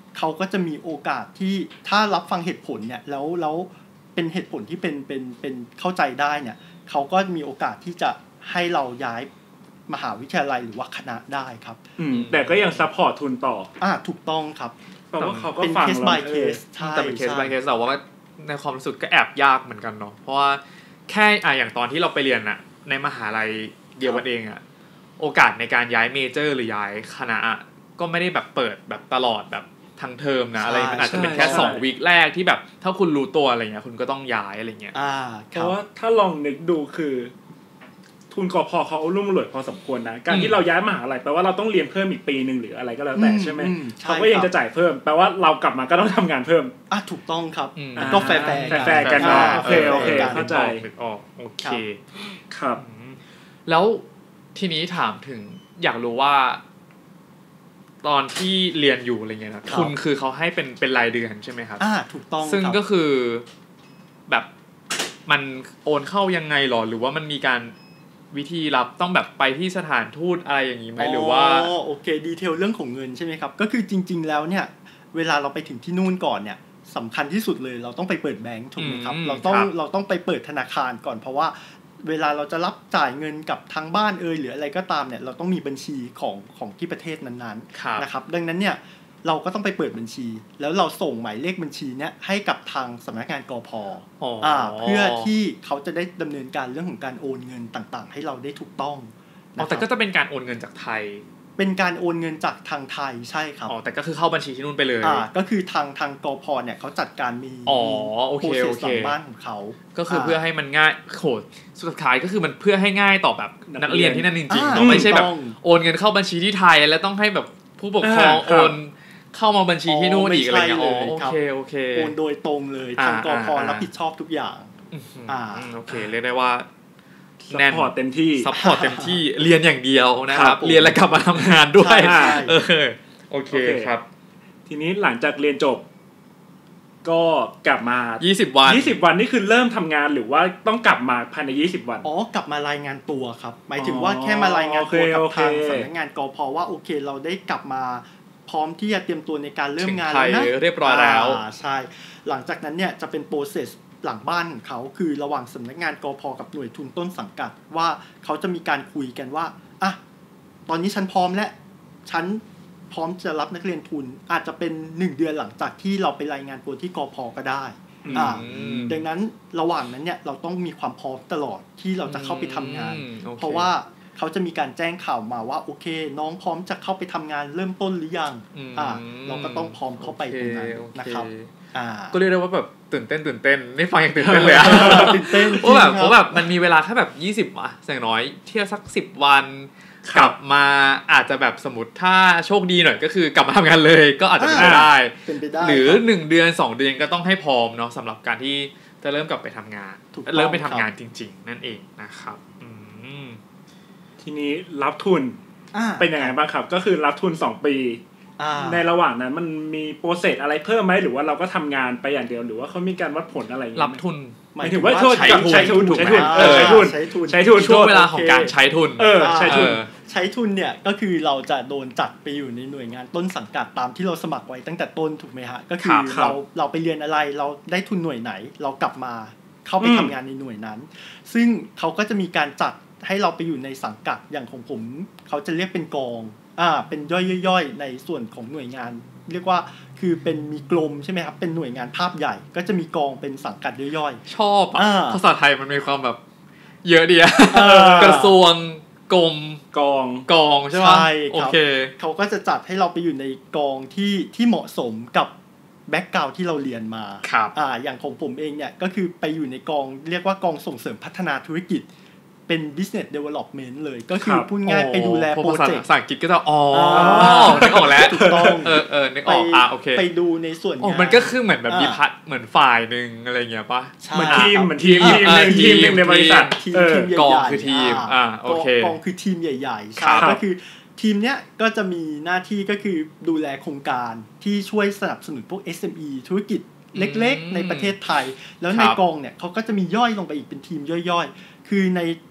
เขาก็จะมีโอกาสที่ถ้ารับฟังเหตุผลเนี่ยแล้วแล้วเป็นเหตุผลที่เป็นเป็นเป็นเข้าใจได้เนี่ยเขาก็มีโอกาสที่จะให้เราย้ายมหาวิทยาลัยหรือว่าคณะได้ครับอืมแต่ก็ยังซัพพอร์ตทุนต่ออ่าถูกต้องครับแต่ว่าเขาก็ฟังเราเออแต่เป็นเคส by เคสแต่ว่าในความรู้สึกก็แอบยากเหมือนกันเนาะเพราะว่าแค่อ่ะอย่างตอนที่เราไปเรียนน่ะในมหาลัยเดียวกันเองอ่ะโอกาสในการย้ายเมเจอร์หรือย้ายคณะก็ไม่ได้แบบเปิดแบบตลอดแบบทั้งเทอมนะอะไรมันอาจจะเป็นแค่สองวีคแรกที่แบบถ้าคุณรู้ตัวอะไรเงี้ยคุณก็ต้องย้ายอะไรเงี้ยอ่าเพราะว่าถ้าลองนึกดูคือทุนกพเขารุ่มรวยพอสมควรนะการที่เราย้ายมหาลัยแปลว่าเราต้องเรียนเพิ่มอีกปีนึงหรืออะไรก็แล้วแต่ใช่มั้ยเขาก็ยังจะจ่ายเพิ่มแปลว่าเรากลับมาก็ต้องทำงานเพิ่มอ่ะถูกต้องครับก็แฟร์ๆแฟร์ๆกันเนาะโอเคโอเคเข้าใจอ๋อโอเคครับแล้วทีนี้ถามถึงอยากรู้ว่าตอนที่เรียนอยู่อะไรเงี้ยนะทุนคือเขาให้เป็นเป็นรายเดือนใช่ไหมครับอ่าถูกต้องซึ่งก็คือแบบมันโอนเข้ายังไงหรอหรือว่ามันมีการวิธีรับต้องแบบไปที่สถานทูตอะไรอย่างนี้ไหมหรือว่าอ๋อโอเคดีเทลเรื่องของเงินใช่ไหมครับก็คือจริงๆแล้วเนี่ยเวลาเราไปถึงที่นู่นก่อนเนี่ยสำคัญที่สุดเลยเราต้องไปเปิดแบงก์ถูกไหมครับเราต้องเราต้องไปเปิดธนาคารก่อนเพราะว่าเวลาเราจะรับจ่ายเงินกับทางบ้านเอ่ยหรืออะไรก็ตามเนี่ยเราต้องมีบัญชีของของที่ประเทศนั้นๆนะครับดังนั้นเนี่ยเราก็ต้องไปเปิดบัญชีแล้วเราส่งหมายเลขบัญชีเนี้ยให้กับทางสำนักงานกพ.อ่าเพื่อที่เขาจะได้ดำเนินการเรื่องของการโอนเงินต่างๆให้เราได้ถูกต้องอ๋อแต่ก็จะเป็นการโอนเงินจากไทยเป็นการโอนเงินจากทางไทยใช่ครับอ๋อแต่ก็คือเข้าบัญชีที่นู่นไปเลยอ่าก็คือทางทางกพ.เนี่ยเขาจัดการมีอ๋อโอเคโอเคบ้านของเขาก็คือเพื่อให้มันง่ายโหสุดท้ายก็คือมันเพื่อให้ง่ายต่อแบบนักเรียนที่นั่นจริงๆไม่ใช่แบบโอนเงินเข้าบัญชีที่ไทยแล้วต้องให้แบบผู้ปกครองโอนเข้ามาบัญชีที่นู่นอีกอะไรเงี้ยอ๋อโอเคโอเคโอนโดยตรงเลยทางกพ.รับผิดชอบทุกอย่างอ่าโอเคเรียกได้ว่าซัพพอร์ตเต็มที่ซัพพอร์ตเต็มที่เรียนอย่างเดียวนะครับเรียนแล้วกลับมาทำงานด้วยเออโอเคครับทีนี้หลังจากเรียนจบก็กลับมายี่สิบวันยี่สิบวันนี่คือเริ่มทำงานหรือว่าต้องกลับมาภายในยี่สิบวันอ๋อกลับมารายงานตัวครับหมายถึงว่าแค่มารายงานตัวกับทางสำนักงานกพ.ว่าโอเคเราได้กลับมาพร้อมที่จะเตรียมตัวในการเริ่มงานแล้วนะเรียบร้อยแล้วใช่หลังจากนั้นเนี่ยจะเป็นโปรเซสหลังบ้านของเขาคือระหว่างสำนักงานกพ.กับหน่วยทุนต้นสังกัดว่าเขาจะมีการคุยกันว่าอ่ะตอนนี้ฉันพร้อมแล้วฉันพร้อมจะรับนักเรียนทุนอาจจะเป็นหนึ่งเดือนหลังจากที่เราไปรายงานตัวที่กพ.ก็ได้อ่าดังนั้นระหว่างนั้นเนี่ยเราต้องมีความพร้อมตลอดที่เราจะเข้าไปทำงานเพราะว่าเขาจะมีการแจ้งข่าวมาว่าโอเคน้องพร้อมจะเข้าไปทำงานเริ่มต้นหรือยังอ่าเราก็ต้องพร้อมเข้าไปตรงนั้นนะครับอ่าก็เรียกได้ว่าแบบตื่นเต้นตื่นเต้นนี่ฟังอย่างตื่นเต้นเลยอ่ะตื่นเต้นเพราะแบบเพราะแบบมันมีเวลาแค่แบบยี่สิบอ่ะอย่างน้อยเที่ยวสักสิบวันกลับมาอาจจะแบบสมมุติถ้าโชคดีหน่อยก็คือกลับมาทำงานเลยก็อาจจะเป็นไปได้หรือหนึ่งเดือนสองเดือนก็ต้องให้พร้อมเนาะสำหรับการที่จะเริ่มกลับไปทำงานเริ่มไปทำงานจริงๆนั่นเองนะครับทีนี้รับทุนเป็นยังไงบ้างครับก็คือรับทุนสองปีในระหว่างนั้นมันมีโปรเซสอะไรเพิ่มไหมหรือว่าเราก็ทำงานไปอย่างเดียวหรือว่าเขามีการวัดผลอะไรอย่างเงี้ยรับทุนหมายถึงว่าใช้ทุนใช้ทุนใช้ทุนใช้ทุนใช้ทุนช่วงเวลาของการใช้ทุนเออใช้ทุนใช้ทุนเนี่ยก็คือเราจะโดนจัดไปอยู่ในหน่วยงานต้นสังกัดตามที่เราสมัครไว้ตั้งแต่ต้นถูกไหมฮะก็คือเราเราไปเรียนอะไรเราได้ทุนหน่วยไหนเรากลับมาเข้าไปทำงานในหน่วยนั้นซึ่งเขาก็จะมีการจัดให้เราไปอยู่ในสังกัดอย่างของผมเขาจะเรียกเป็นกองอ่าเป็นย่อยๆในส่วนของหน่วยงานเรียกว่าคือเป็นมีกรมใช่ไหมครับเป็นหน่วยงานภาพใหญ่ก็จะมีกองเป็นสังกัดย่อยๆชอบอ่ะภาษาไทยมันมีความแบบเยอะดีอะกระทรวงกรมกองกองใช่ไหมโอเคเขาก็จะจัดให้เราไปอยู่ในกองที่ที่เหมาะสมกับแบ็คกราวด์ที่เราเรียนมาอ่าอย่างของผมเองเนี่ยก็คือไปอยู่ในกองเรียกว่ากองส่งเสริมพัฒนาธุรกิจเป็น business development เลยก็คือพูดง่ายไปดูแลโปรเจกต์ภาษาอังกฤษก็จะอ๋อนึกออกแล้วถูกต้องเออเออนึกออกอ่ะโอเคไปดูในส่วนงานมันก็คือเหมือนแบบมีพัดเหมือนฝ่ายนึงอะไรเงี้ยป่ะเหมือนทีมเหมือนทีมทีมนึงทีมนึงในบริษัททีมใหญ่ๆกองคือทีมอ่าโอเคกองคือทีมใหญ่ๆใช่ก็คือทีมเนี้ยก็จะมีหน้าที่ก็คือดูแลโครงการที่ช่วยสนับสนุนพวก เอส เอ็ม อี ธุรกิจเล็กๆในประเทศไทยแล้วในกองเนี่ยเขาก็จะมีย่อยลงไปอีกเป็นทีมย่อยๆคือใน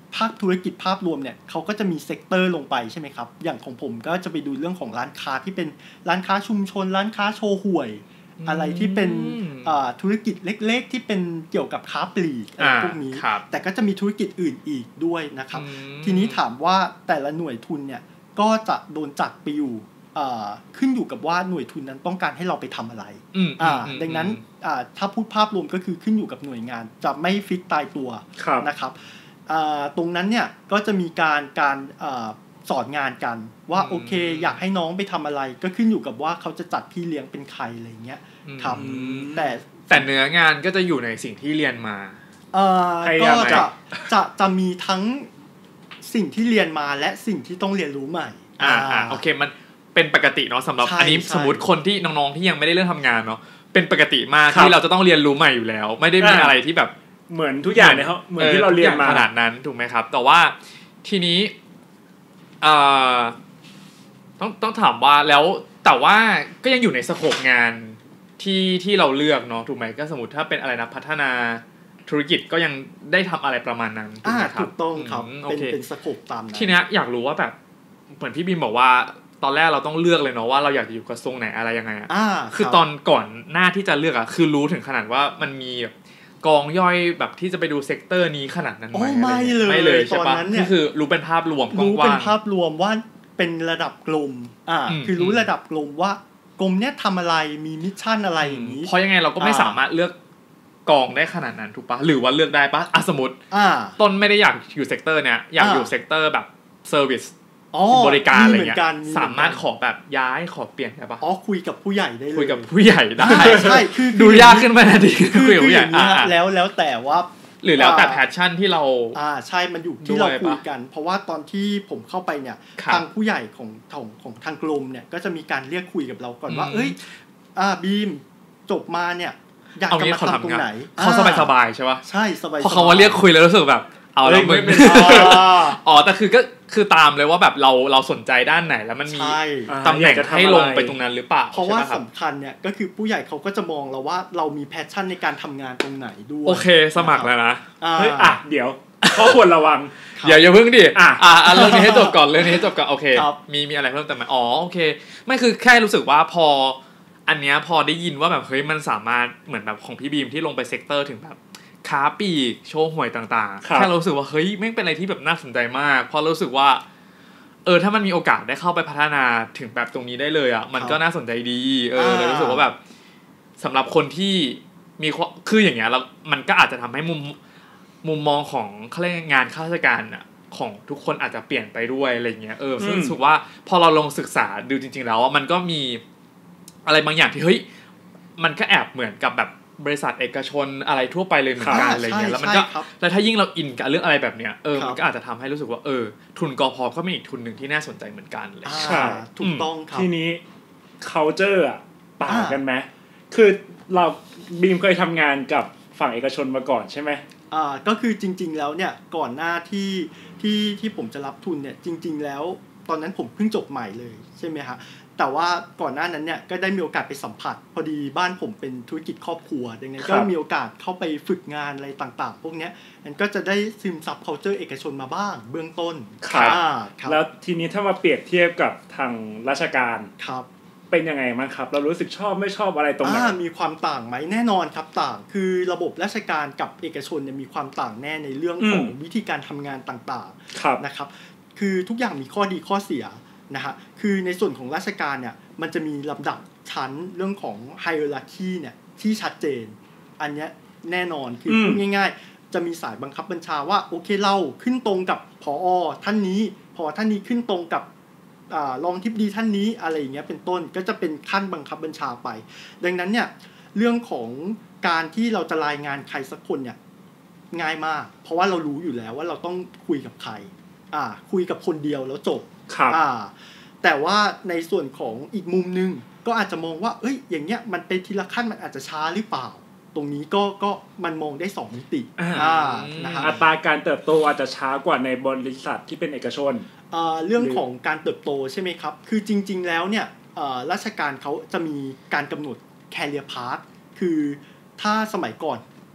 ภาคธุรกิจภาพรวมเนี่ยเขาก็จะมีเซกเตอร์ลงไปใช่ไหมครับอย่างของผมก็จะไปดูเรื่องของร้านค้าที่เป็นร้านค้าชุมชนร้านค้าโชห่วยอะไรที่เป็นธุรกิจเล็กๆที่เป็นเกี่ยวกับค้าปลีกอะไรพวกนี้แต่ก็จะมีธุรกิจอื่นอีกด้วยนะครับทีนี้ถามว่าแต่ละหน่วยทุนเนี่ยก็จะโดนจัดไปอยู่ขึ้นอยู่กับว่าหน่วยทุนนั้นต้องการให้เราไปทำอะไรดังนั้นถ้าพูดภาพรวมก็คือขึ้นอยู่กับหน่วยงานจะไม่ฟิกตายตัวนะครับตรงนั้นเนี่ยก็จะมีการการสอนงานกันว่าโอเคอยากให้น้องไปทำอะไรก็ขึ้นอยู่กับว่าเขาจะจัดพี่เลี้ยงเป็นใครอะไรเงี้ยครับแต่แต่เนื้องานก็จะอยู่ในสิ่งที่เรียนมาก็จะจะจะมีทั้งสิ่งที่เรียนมาและสิ่งที่ต้องเรียนรู้ใหม่อ่าอ่าโอเคมันเป็นปกติเนาะสำหรับอันนี้สมมติคนที่น้องๆที่ยังไม่ได้เริ่มทำงานเนาะเป็นปกติมากที่เราจะต้องเรียนรู้ใหม่อยู่แล้วไม่ได้มีอะไรที่แบบเหมือนทุกอย่างเนี่ยเขาเหมือนที่เราเรียนมาขนาดนั้นถูกไหมครับแต่ว่าทีนี้เอ่อต้องต้องถามว่าแล้วแต่ว่าก็ยังอยู่ในสโคปงานที่ที่เราเลือกเนาะถูกไหมก็สมมติถ้าเป็นอะไรนะพัฒนาธุรกิจก็ยังได้ทำอะไรประมาณนั้นถูกไหมครับถูกต้องครับเป็นเป็นสโคปตามนั้นทีนี้อยากรู้ว่าแบบเหมือนพี่บิมบอกว่าตอนแรกเราต้องเลือกเลยเนาะว่าเราอยากจะอยู่กระทรวงไหนอะไรยังไงอ่ะคือตอนก่อนหน้าที่จะเลือกอ่ะคือรู้ถึงขนาดว่ามันมีกองย่อยแบบที่จะไปดูเซกเตอร์นี้ขนาดนั้นไหมไม่เลยไม่เลยใช่ปะนี่คือรู้เป็นภาพรวมกว้างๆรู้เป็นภาพรวมว่าเป็นระดับกลุ่มอ่าคือรู้ระดับกลุ่มว่ากลุ่มเนี้ยทำอะไรมีมิชชั่นอะไรอย่างนี้เพราะยังไงเราก็ไม่สามารถเลือกกองได้ขนาดนั้นถูกปะหรือว่าเลือกได้ปะอ่ะสมมติต้นไม่ได้อยากอยู่เซกเตอร์เนี้ยอยากอยู่เซกเตอร์แบบเซอร์วิสบริการอะไรเงี้ยสามารถขอแบบย้ายขอเปลี่ยนได้ปะอ๋อคุยกับผู้ใหญ่ได้เลยคุยกับผู้ใหญ่ได้ใช่คือดูยากขึ้นมาดีคุยกับผู้ใหญ่แล้วแล้วแต่ว่าหรือแล้วแต่แพชชั่นที่เราอ่าใช่มันอยู่ที่เราคุยกันเพราะว่าตอนที่ผมเข้าไปเนี่ยทางผู้ใหญ่ของของของทางกรมเนี่ยก็จะมีการเรียกคุยกับเราก่อนว่าเอ้ยอ่าบีมจบมาเนี่ยอยากจะมาทำตรงไหนเขาสบายๆใช่ป่ะใช่สบายๆพอเขาว่าเรียกคุยแล้วรู้สึกแบบเอาแล้วมึงอ๋อแต่คือก็คือตามเลยว่าแบบเราเราสนใจด้านไหนแล้วมันมีตำแหน่งให้ลงไปตรงนั้นหรือเปล่าเพราะว่าสำคัญเนี่ยก็คือผู้ใหญ่เขาก็จะมองเราว่าเรามีแพชชั่นในการทำงานตรงไหนด้วยโอเคสมัครแล้วนะเฮ้ยอ่ะเดี๋ยวข้อควรระวังอย่าอย่าเพิ่งดิอ่ะอ่ะเรื่องนี้ให้จบก่อนเรื่องนี้ให้จบก่อนโอเคมีมีอะไรเพิ่มเติมไหมอ๋อโอเคไม่คือแค่รู้สึกว่าพออันเนี้ยพอได้ยินว่าแบบเฮ้ยมันสามารถเหมือนแบบของพี่บีมที่ลงไปเซกเตอร์ถึงแบบค้าปลีกโชว์หวยต่างๆแค่รู้สึกว่าเฮ้ยแม่งเป็นอะไรที่แบบน่าสนใจมากเพราะรู้สึกว่าเออถ้ามันมีโอกาสได้เข้าไปพัฒนาถึงแบบตรงนี้ได้เลยอ่ะมันก็น่าสนใจดีเออเลยรู้สึกว่าแบบสำหรับคนที่มีคืออย่างเงี้ยแล้วมันก็อาจจะทำให้มุมมุมมองของเขาเรียกงานข้าราชการอ่ะของทุกคนอาจจะเปลี่ยนไปด้วยอะไรเงี้ยเออซึ่งรู้สึกว่าพอเราลงศึกษาดูจริงๆแล้วมันก็มีอะไรบางอย่างที่เฮ้ยมันก็แอบเหมือนกับแบบบริษัทเอกชนอะไรทั่วไปเลยเหมือนกันอะไรเงี้ยแล้วมันก็แล้วถ้ายิ่งเราอินกับเรื่องอะไรแบบเนี้ยเออมันก็อาจจะทำให้รู้สึกว่าเออทุนกพ.ก็เป็นอีกทุนหนึ่งที่น่าสนใจเหมือนกันเลยใช่ถูกต้องครับทีนี้ culture อ่ะต่างกันไหมคือเราบีมเคยทำงานกับฝั่งเอกชนมาก่อนใช่ไหมอ่าก็คือจริงๆแล้วเนี่ยก่อนหน้าที่ที่ที่ผมจะรับทุนเนี่ยจริงๆแล้วตอนนั้นผมเพิ่งจบใหม่เลยใช่ไหมฮะแต่ว่าก่อนหน้านั้นเนี่ยก็ได้มีโอกาสไปสัมผัสพอดีบ้านผมเป็นธุรกิจครอบครัวดังนั้นก็มีโอกาสเข้าไปฝึกงานอะไรต่างๆพวกนี้มันก็จะได้ซึมซับ culture เอกชนมาบ้างเบื้องต้นครับแล้วทีนี้ถ้ามาเปรียบเทียบกับทางราชการครับเป็นยังไงมั้งครับเรารู้สึกชอบไม่ชอบอะไรตรงไหนมีความต่างไหมแน่นอนครับต่างคือระบบราชการกับเอกชนเนี่ยมีความต่างแน่ในเรื่องของวิธีการทำงานต่างๆนะครับคือทุกอย่างมีข้อดีข้อเสียนะฮะคือในส่วนของราชการเนี่ยมันจะมีลำดับชั้นเรื่องของไฮรัลคีเนี่ยที่ชัดเจนอันนี้แน่นอนคือพูดง่ายๆจะมีสายบังคับบัญชาว่าโอเคเราขึ้นตรงกับผอ.ท่านนี้ผอ.ท่านนี้ขึ้นตรงกับอ่ารองทิบดีท่านนี้อะไรอย่างเงี้ยเป็นต้นก็จะเป็นขั้นบังคับบัญชาไปดังนั้นเนี่ยเรื่องของการที่เราจะรายงานใครสักคนเนี่ยง่ายมากเพราะว่าเรารู้อยู่แล้วว่าเราต้องคุยกับใครอ่าคุยกับคนเดียวแล้วจบอ่าแต่ว่าในส่วนของอีกมุมนึงก็อาจจะมองว่าเอ้ยอย่างเงี้ยมันเป็นทีละขั้นมันอาจจะช้าหรือเปล่าตรงนี้ก็ก็มันมองได้สองมิติอ่านะฮะอัตราการเติบโตอาจจะช้ากว่าในบริษัทที่เป็นเอกชนอ่าเรื่องของการเติบโตใช่ไหมครับคือจริงๆแล้วเนี่ยอ่าราชการเขาจะมีการกำหนด career path คือถ้าสมัยก่อน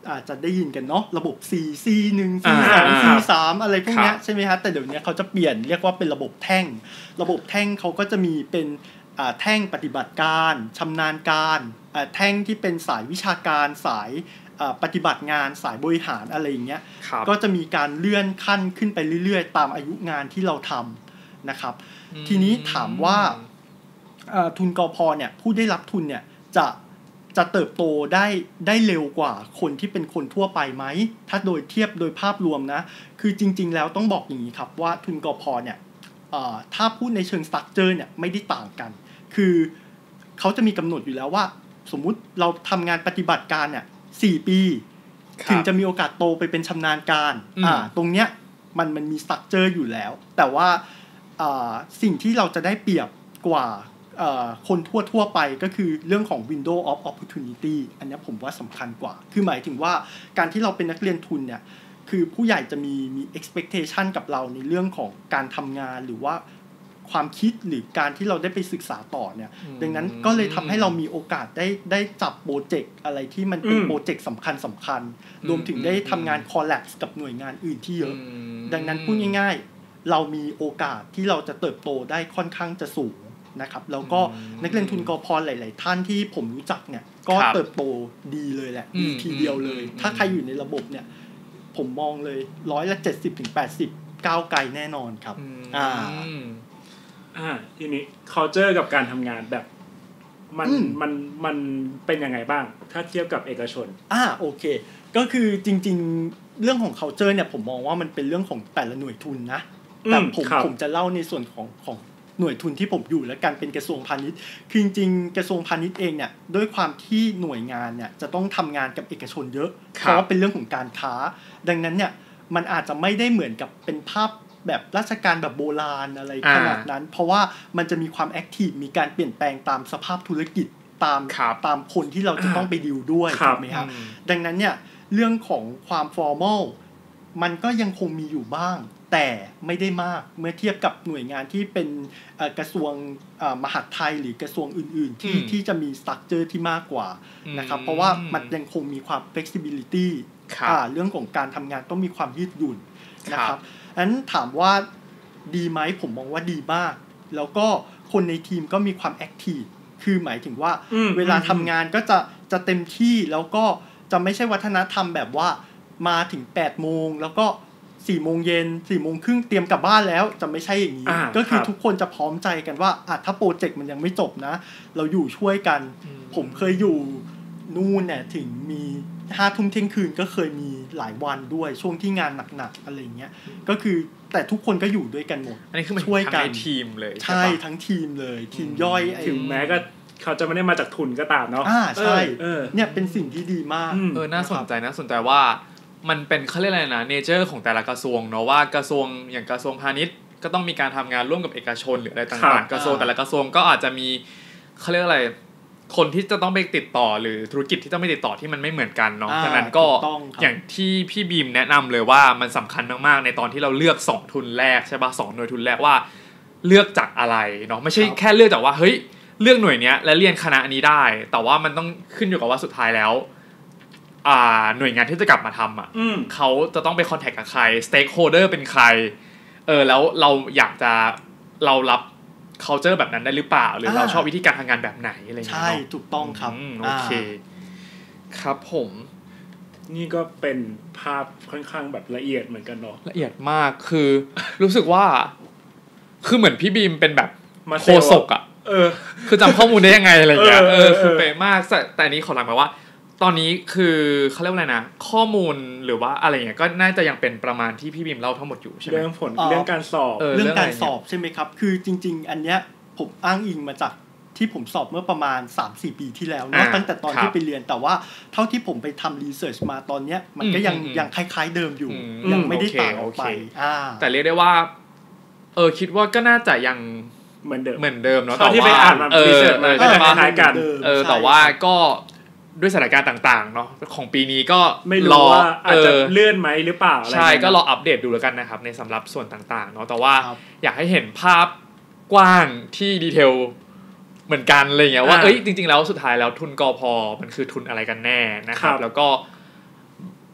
อาจจะได้ยินกันเนาะระบบ ซี ซี หนึ่ง ซี สอง ซี สาม อะไรพวกนี้ใช่ไหมฮะแต่เดี๋ยวนี้เขาจะเปลี่ยนเรียกว่าเป็นระบบแท่งระบบแท่งเขาก็จะมีเป็นแท่งปฏิบัติการชำนาญการแท่งที่เป็นสายวิชาการสายปฏิบัติงานสายบริหารอะไรอย่างเงี้ยก็จะมีการเลื่อนขั้นขึ้นไปเรื่อยๆตามอายุงานที่เราทำนะครับทีนี้ถามว่าทุนกพ.เนี่ยผู้ได้รับทุนเนี่ยจะจะเติบโตได้ได้เร็วกว่าคนที่เป็นคนทั่วไปไหมถ้าโดยเทียบโดยภาพรวมนะคือจริงๆแล้วต้องบอกอย่างนี้ครับว่าทุนกพ.เนี่ยถ้าพูดในเชิงสตรัคเจอร์เนี่ยไม่ได้ต่างกันคือเขาจะมีกำหนดอยู่แล้วว่าสมมุติเราทำงานปฏิบัติการเนี่ยสี่ปีถึงจะมีโอกาสโตไปเป็นชำนาญการอ่าตรงเนี้ยมันมันมีสตรัคเจอร์อยู่แล้วแต่ว่าอ่าสิ่งที่เราจะได้เปรียบกว่าคนทั่วๆไปก็คือเรื่องของ window of opportunity อันนี้ผมว่าสำคัญกว่าคือหมายถึงว่าการที่เราเป็นนักเรียนทุนเนี่ยคือผู้ใหญ่จะมีมี expectation กับเราในเรื่องของการทำงานหรือว่าความคิดหรือการที่เราได้ไปศึกษาต่อเนี่ยดังนั้นก็เลยทำให้เรามีโอกาสได้ได้จับโปรเจกต์อะไรที่มันเป็นโปรเจกต์สำคัญสำคัญรวมถึงได้ทำงาน collapse กับหน่วยงานอื่นที่เยอะดังนั้นพูดง่ายๆเรามีโอกาสที่เราจะเติบโตได้ค่อนข้างจะสูงนะครับแล้วก็นักเรียนทุนกพ.หลายๆท่านที่ผมรู้จักเนี่ยก็เติบโตดีเลยแหละดีทีเดียวเลยถ้าใครอยู่ในระบบเนี่ยผมมองเลยร้อยละเจ็ดสิบถึงแปดสิบก้าวไกลแน่นอนครับอ่าอ่าทีนี้ culture กับการทำงานแบบมันมันมันเป็นยังไงบ้างถ้าเทียบกับเอกชนอ่าโอเคก็คือจริงๆเรื่องของ culture เนี่ยผมมองว่ามันเป็นเรื่องของแต่ละหน่วยทุนนะแต่ผมผมจะเล่าในส่วนของของหน่วยทุนที่ผมอยู่และการเป็นกระทรวงพาณิชย์คือจริงๆกระทรวงพาณิชย์เองเนี่ยด้วยความที่หน่วยงานเนี่ยจะต้องทำงานกับเอกชนเยอะเพราะว่าเป็นเรื่องของการค้าดังนั้นเนี่ยมันอาจจะไม่ได้เหมือนกับเป็นภาพแบบราชการแบบโบราณอะไรขนาดนั้นเพราะว่ามันจะมีความแอคทีฟมีการเปลี่ยนแปลงตามสภาพธุรกิจตามตามคนที่เราจะต้องไปดีลด้วยถูกไหมครับดังนั้นเนี่ยเรื่องของความฟอร์มอลมันก็ยังคงมีอยู่บ้างแต่ไม่ได้มากเมื่อเทียบกับหน่วยงานที่เป็นกระทรวงมหาดไทยหรือกระทรวงอื่นๆที่ที่จะมีสตรัคเจอร์ที่มากกว่านะครับเพราะว่ามันยังคงมีความ flexibility เรื่องของการทำงานต้องมีความยืดหยุ่นนะครับอันนั้นถามว่าดีไหมผมมองว่าดีมากแล้วก็คนในทีมก็มีความแอคทีฟคือหมายถึงว่าเวลาทำงานก็จะจะเต็มที่แล้วก็จะไม่ใช่วัฒนธรรมแบบว่ามาถึงแปดโมงแล้วก็สี่โมงเย็นสี่โมงครึ่งเตรียมกลับบ้านแล้วจะไม่ใช่อย่างนี้ก็คือทุกคนจะพร้อมใจกันว่าอ่ะถ้าโปรเจกต์มันยังไม่จบนะเราอยู่ช่วยกันผมเคยอยู่นู่นเนี่ยถึงมีห้าทุ่มเที่ยงคืนก็เคยมีหลายวันด้วยช่วงที่งานหนักๆอะไรเงี้ยก็คือแต่ทุกคนก็อยู่ด้วยกันหมดอันนี้คือช่วยกันทั้งทีมเลยใช่ทั้งทีมเลยทีมย่อยถึงแม้ก็เขาจะไม่ได้มาจากทุนก็ตามเนาะอ่าใช่เนี่ยเป็นสิ่งที่ดีมากเออน่าสนใจนะสนใจว่ามันเป็นเขาเรียกอะไรนะเนเจอร์ของแต่ละกระทรวงเนาะว่ากระทรวงอย่างกระทรวงพาณิชย์ก็ต้องมีการทำงานร่วมกับเอกชนหรืออะไรต่างๆกระทรวงแต่ละกระทรวงก็อาจจะมีเขาเรียกอะไรคนที่จะต้องไปติดต่อหรือธุรกิจที่ต้องไปติดต่อที่มันไม่เหมือนกันเนาะฉะนั้นก็อย่างที่พี่บีมแนะนำเลยว่ามันสำคัญมากๆในตอนที่เราเลือกสองทุนแรกใช่ป่ะสองหน่วยทุนแรกว่าเลือกจากอะไรเนาะไม่ใช่แค่เลือกจากว่าเฮ้ยเลือกหน่วยเนี้ยและเรียนคณะนี้ได้แต่ว่ามันต้องขึ้นอยู่กับว่าสุดท้ายแล้วอ่าหน่วยงานที่จะกลับมาทำอ่ะเขาจะต้องไปคอนแทคกับใครสเต็กโฮเดอร์เป็นใครเออแล้วเราอยากจะเรารับ culture แบบนั้นได้หรือเปล่าหรือเราชอบวิธีการทำงานแบบไหนอะไรอย่างเงี้ยใช่ถูกต้องครับโอเคครับผมนี่ก็เป็นภาพค่อนข้างแบบละเอียดเหมือนกันเนาะละเอียดมากคือรู้สึกว่าคือเหมือนพี่บีมเป็นแบบโฆษกอ่ะเออคือจำข้อมูลได้ยังไงอะไรอย่างเงี้ยเออคือเป๊ะมากแต่อันนี้ขอหลังมาว่าตอนนี้คือเขาเรียกว่าอะไรนะข้อมูลหรือว่าอะไรเงี้ยก็น่าจะยังเป็นประมาณที่พี่บีมเล่าทั้งหมดอยู่ใช่ไหมเรื่องผลเรื่องการสอบเรื่องการสอบใช่ไหมครับคือจริงๆอันเนี้ยผมอ้างอิงมาจากที่ผมสอบเมื่อประมาณ สามสี่ ปีที่แล้วนะตั้งแต่ตอนที่ไปเรียนแต่ว่าเท่าที่ผมไปทำรีเสิร์ชมาตอนเนี้ยมันก็ยังยังคล้ายๆเดิมอยู่ยังไม่ได้ต่างออกไปแต่เรียกได้ว่าเออคิดว่าก็น่าจะยังเหมือนเดิมเหมือนเดิมเนาะแต่ที่ไปอ่านมารีเสิร์ชมาก็จะคล้ายกันเออแต่ว่าก็ด้วยสถานการณ์ต่างๆเนาะของปีนี้ก็ไม่รู้ว่าอาจจะเลื่อนไหมหรือเปล่าใช่ก็รออัปเดตดูแล้วกันนะครับในสำหรับส่วนต่างๆเนาะแต่ว่าอยากให้เห็นภาพกว้างที่ดีเทลเหมือนกันอะไรเงี้ยว่าเอ้ยจริงๆแล้วสุดท้ายแล้วทุนกพ.มันคือทุนอะไรกันแน่นะครับแล้วก็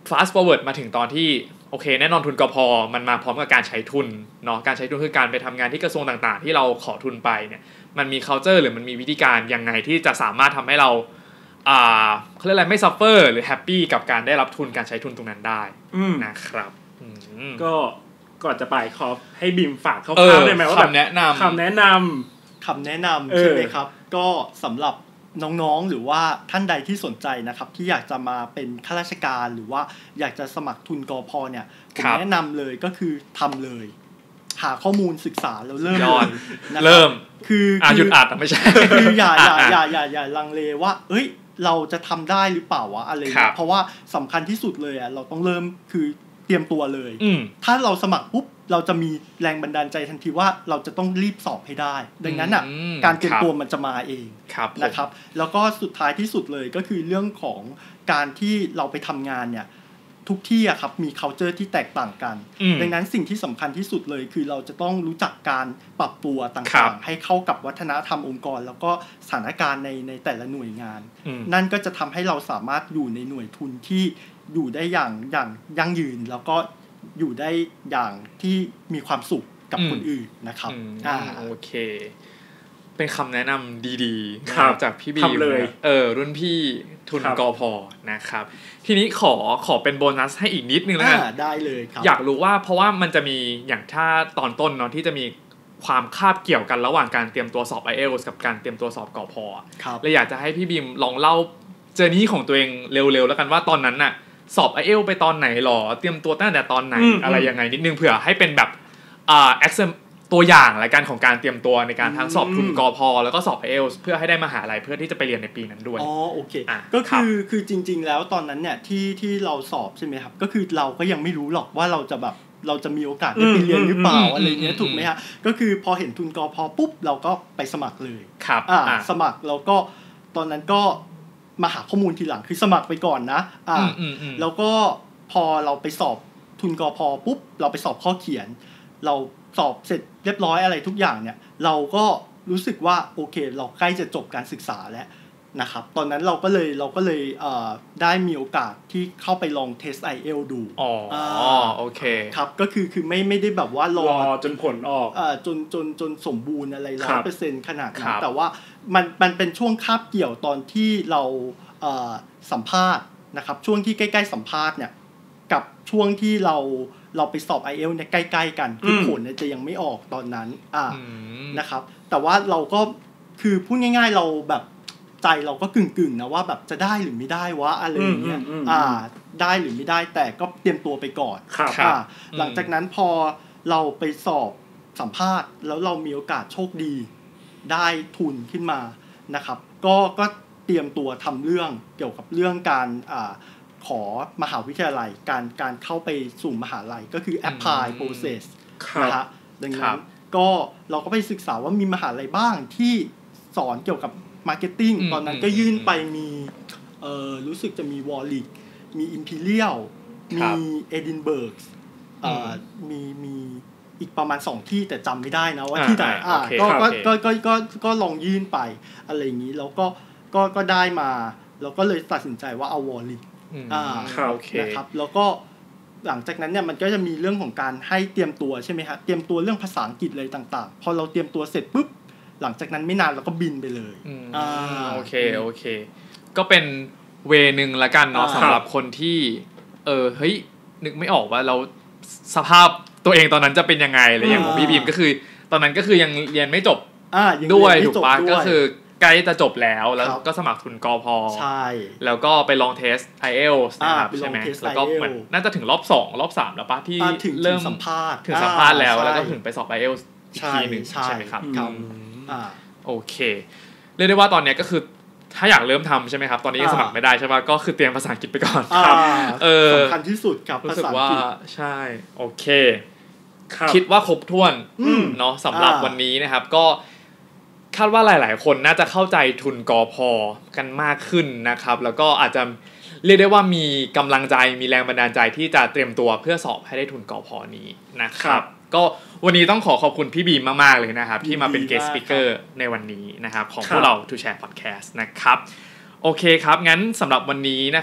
fast forward มาถึงตอนที่โอเคแน่นอนทุนกพ.มันมาพร้อมกับการใช้ทุนเนาะการใช้ทุนคือการไปทำงานที่กระทรวงต่างๆที่เราขอทุนไปเนี่ยมันมี culture หรือมันมีวิธีการยังไงที่จะสามารถทำให้เราอ่าเขาเรียกอะไรไม่ suffer หรือ happy กับการได้รับทุนการใช้ทุนตรงนั้นได้นะครับก็ก่อนจะไปขอให้บิมฝากคร่าวๆได้ไหมว่าแบบคำแนะนำคำแนะนำคำแนะนำใช่ไหมครับก็สำหรับน้องๆหรือว่าท่านใดที่สนใจนะครับที่อยากจะมาเป็นข้าราชการหรือว่าอยากจะสมัครทุนกพ.เนี่ยผมแนะนำเลยก็คือทำเลยหาข้อมูลศึกษาแล้วเริ่มเลยเริ่มคืออ่ะหยุดอัดไม่ใช่คืออย่าอย่าอย่าอย่าอย่าลังเลว่าเอ้ยเราจะทำได้หรือเปล่าวะอะไรเพราะว่าสำคัญที่สุดเลยอ่ะเราต้องเริ่มคือเตรียมตัวเลยถ้าเราสมัครปุ๊บเราจะมีแรงบันดาลใจทันทีว่าเราจะต้องรีบสอบให้ได้ดังนั้นอ่ะการเตรียมตัวมันจะมาเองนะครับแล้วก็สุดท้ายที่สุดเลยก็คือเรื่องของการที่เราไปทำงานเนี่ยทุกที่อะครับมี culture ที่แตกต่างกันดังนั้นสิ่งที่สำคัญที่สุดเลยคือเราจะต้องรู้จักการปรับตัวต่างๆให้เข้ากับวัฒนธรรมองค์กรแล้วก็สถานการณ์ในในแต่ละหน่วยงานนั่นก็จะทำให้เราสามารถอยู่ในหน่วยทุนที่อยู่ได้อย่างอย่างยั่งยืนแล้วก็อยู่ได้อย่างที่มีความสุขกับคนอื่นนะครับอ่าโอเคเป็นคำแนะนำดีๆจากพี่บีมเลยเออรุ่นพี่ทุนกพ.นะครับทีนี้ขอขอเป็นโบนัสให้อีกนิดนึงแล้วกันได้เลยครับอยากรู้ว่าเพราะว่ามันจะมีอย่างถ้าตอนต้นเนาะที่จะมีความคาบเกี่ยวกันระหว่างการเตรียมตัวสอบ ไอ เอล ที เอส กับการเตรียมตัวสอบกพ.เลยอยากจะให้พี่บีมลองเล่าเจอร์นี่ของตัวเองเร็วๆแล้วกันว่าตอนนั้นน่ะสอบ ไอ เอล ไปตอนไหนหรอเตรียมตัวตั้งแต่ตอนไหนอะไรยังไงนิดนึงเผื่อให้เป็นแบบอ่า exam ตัวอย่างรายการของการเตรียมตัวในการทั้งสอบทุนกพ.แล้วก็สอบ ไอ เอล ที เอส เพื่อให้ได้มหาลัยเพื่อที่จะไปเรียนในปีนั้นด้วยอ๋อโอเคก็คือคือจริงๆแล้วตอนนั้นเนี่ยที่ที่เราสอบใช่ไหมครับก็คือเราก็ยังไม่รู้หรอกว่าเราจะแบบเราจะมีโอกาสได้ไปเรียนหรือเปล่าอะไรเงี้ยถูกไหมฮะก็คือพอเห็นทุนกพ.ปุ๊บเราก็ไปสมัครเลยครับอ่าสมัครแล้วก็ตอนนั้นก็มาหาข้อมูลทีหลังคือสมัครไปก่อนนะอ่าแล้วก็พอเราไปสอบทุนกพ.ปุ๊บเราไปสอบข้อเขียนเราสอบเสร็จเรียบร้อยอะไรทุกอย่างเนี่ยเราก็รู้สึกว่าโอเคเราใกล้จะจบการศึกษาแล้วนะครับตอนนั้นเราก็เลยเราก็เลยเอ่อได้มีโอกาสที่เข้าไปลองเทส ไอ เอล ดูอ๋อโอเคครับก็คือคือไม่ไม่ได้แบบว่ารอจนผลออกเอ่อจนจนจนสมบูรณ์อะไร ร้อยเปอร์เซ็นต์ ขนาดนั้นแต่ว่ามันมันเป็นช่วงคาบเกี่ยวตอนที่เราเอ่อสัมภาษณ์นะครับช่วงที่ใกล้ๆสัมภาษณ์เนี่ยกับช่วงที่เราเราไปสอบ ไอ เอล เนี่ยใกล้ๆกันคือผลเนี่ยจะยังไม่ออกตอนนั้นอ่านะครับแต่ว่าเราก็คือพูดง่ายๆเราแบบใจเราก็กึ่งๆนะว่าแบบจะได้หรือไม่ได้วะอะไรอย่างเงี้ยอ่าได้หรือไม่ได้แต่ก็เตรียมตัวไปก่อนอ่าหลังจากนั้นพอเราไปสอบสัมภาษณ์แล้วเรามีโอกาสโชคดีได้ทุนขึ้นมานะครับก็ก็เตรียมตัวทำเรื่องเกี่ยวกับเรื่องการอ่าขอมหาวิทยาลัยการการเข้าไปสู่มหาลัยก็คือ apply process นะฮะดังนั้นก็เราก็ไปศึกษาว่ามีมหาลัยบ้างที่สอนเกี่ยวกับ marketing ตอนนั้นก็ยื่นไปมีเอ่อรู้สึกจะมี Warwick มี Imperial มี Edinburgh เอ่อมีมีอีกประมาณสองที่แต่จำไม่ได้นะว่าที่ไหนอ่าก็ก็ก็ก็ก็ก็ลองยื่นไปอะไรอย่างนี้แล้วก็ก็ก็ได้มาเราก็เลยตัดสินใจว่าเอา Warwickอ่าโอเคนะครับแล้วก็หลังจากนั้นเนี่ยมันก็จะมีเรื่องของการให้เตรียมตัวใช่ไหมฮะเตรียมตัวเรื่องภาษาอังกฤษอะไรต่างๆพอเราเตรียมตัวเสร็จปุ๊บหลังจากนั้นไม่นานเราก็บินไปเลยอ่าโอเคโอเคก็เป็นเวนึงละกันเนาะสำหรับคนที่เออเฮ้ยนึกไม่ออกว่าเราสภาพตัวเองตอนนั้นจะเป็นยังไงอะไรอย่างของพี่บีมก็คือตอนนั้นก็คือยังเรียนไม่จบด้วยถูกปะก็คือใกล้จะจบแล้วแล้วก็สมัครทุนกพ. ใช่แล้วก็ไปลองเทส ไอ เอล ที นะครับใช่ไหมแล้วก็เหมือนน่าจะถึงรอบสองรอบสามแล้วป่ะที่เริ่มสัมภาษณ์ถึงสัมภาษณ์แล้วแล้วก็ถึงไปสอบ ไอ เอล อีกทีนึงใช่ไหมครับโอเคเรียกได้ว่าตอนนี้ก็คือถ้าอยากเริ่มทำใช่ไหมครับตอนนี้ยังสมัครไม่ได้ใช่ป่ะก็คือเตรียมภาษาอังกฤษไปก่อนเออสำคัญที่สุดกับภาษาอังกฤษใช่โอเคคิดว่าครบถ้วนเนาะสำหรับวันนี้นะครับก็คาดว่าหลายๆคนน่าจะเข้าใจทุนกพ.กันมากขึ้นนะครับแล้วก็อาจจะเรียกได้ว่ามีกำลังใจมีแรงบันดาลใจที่จะเตรียมตัวเพื่อสอบให้ได้ทุนกพ.นี้นะครับก็วันนี้ต้องขอขอบคุณพี่บีมมากๆเลยนะครับที่มาเป็น guest speaker ในวันนี้นะครับของพวกเรา To Share Podcast นะครับโอเคครับงั้นสำหรับวันนี้นะครับ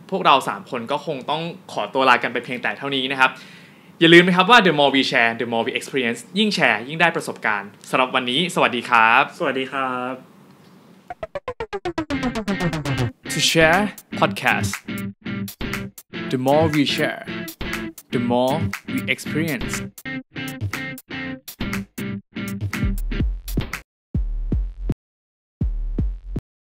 พวกเราสามคนก็คงต้องขอตัวลากันไปเพียงแต่เท่านี้นะครับอย่าลืมนะครับว่า the more we share the more we experience ยิ่งแชร์ยิ่งได้ประสบการณ์สำหรับวันนี้สวัสดีครับสวัสดีครับ To share podcast the more we share the more we experience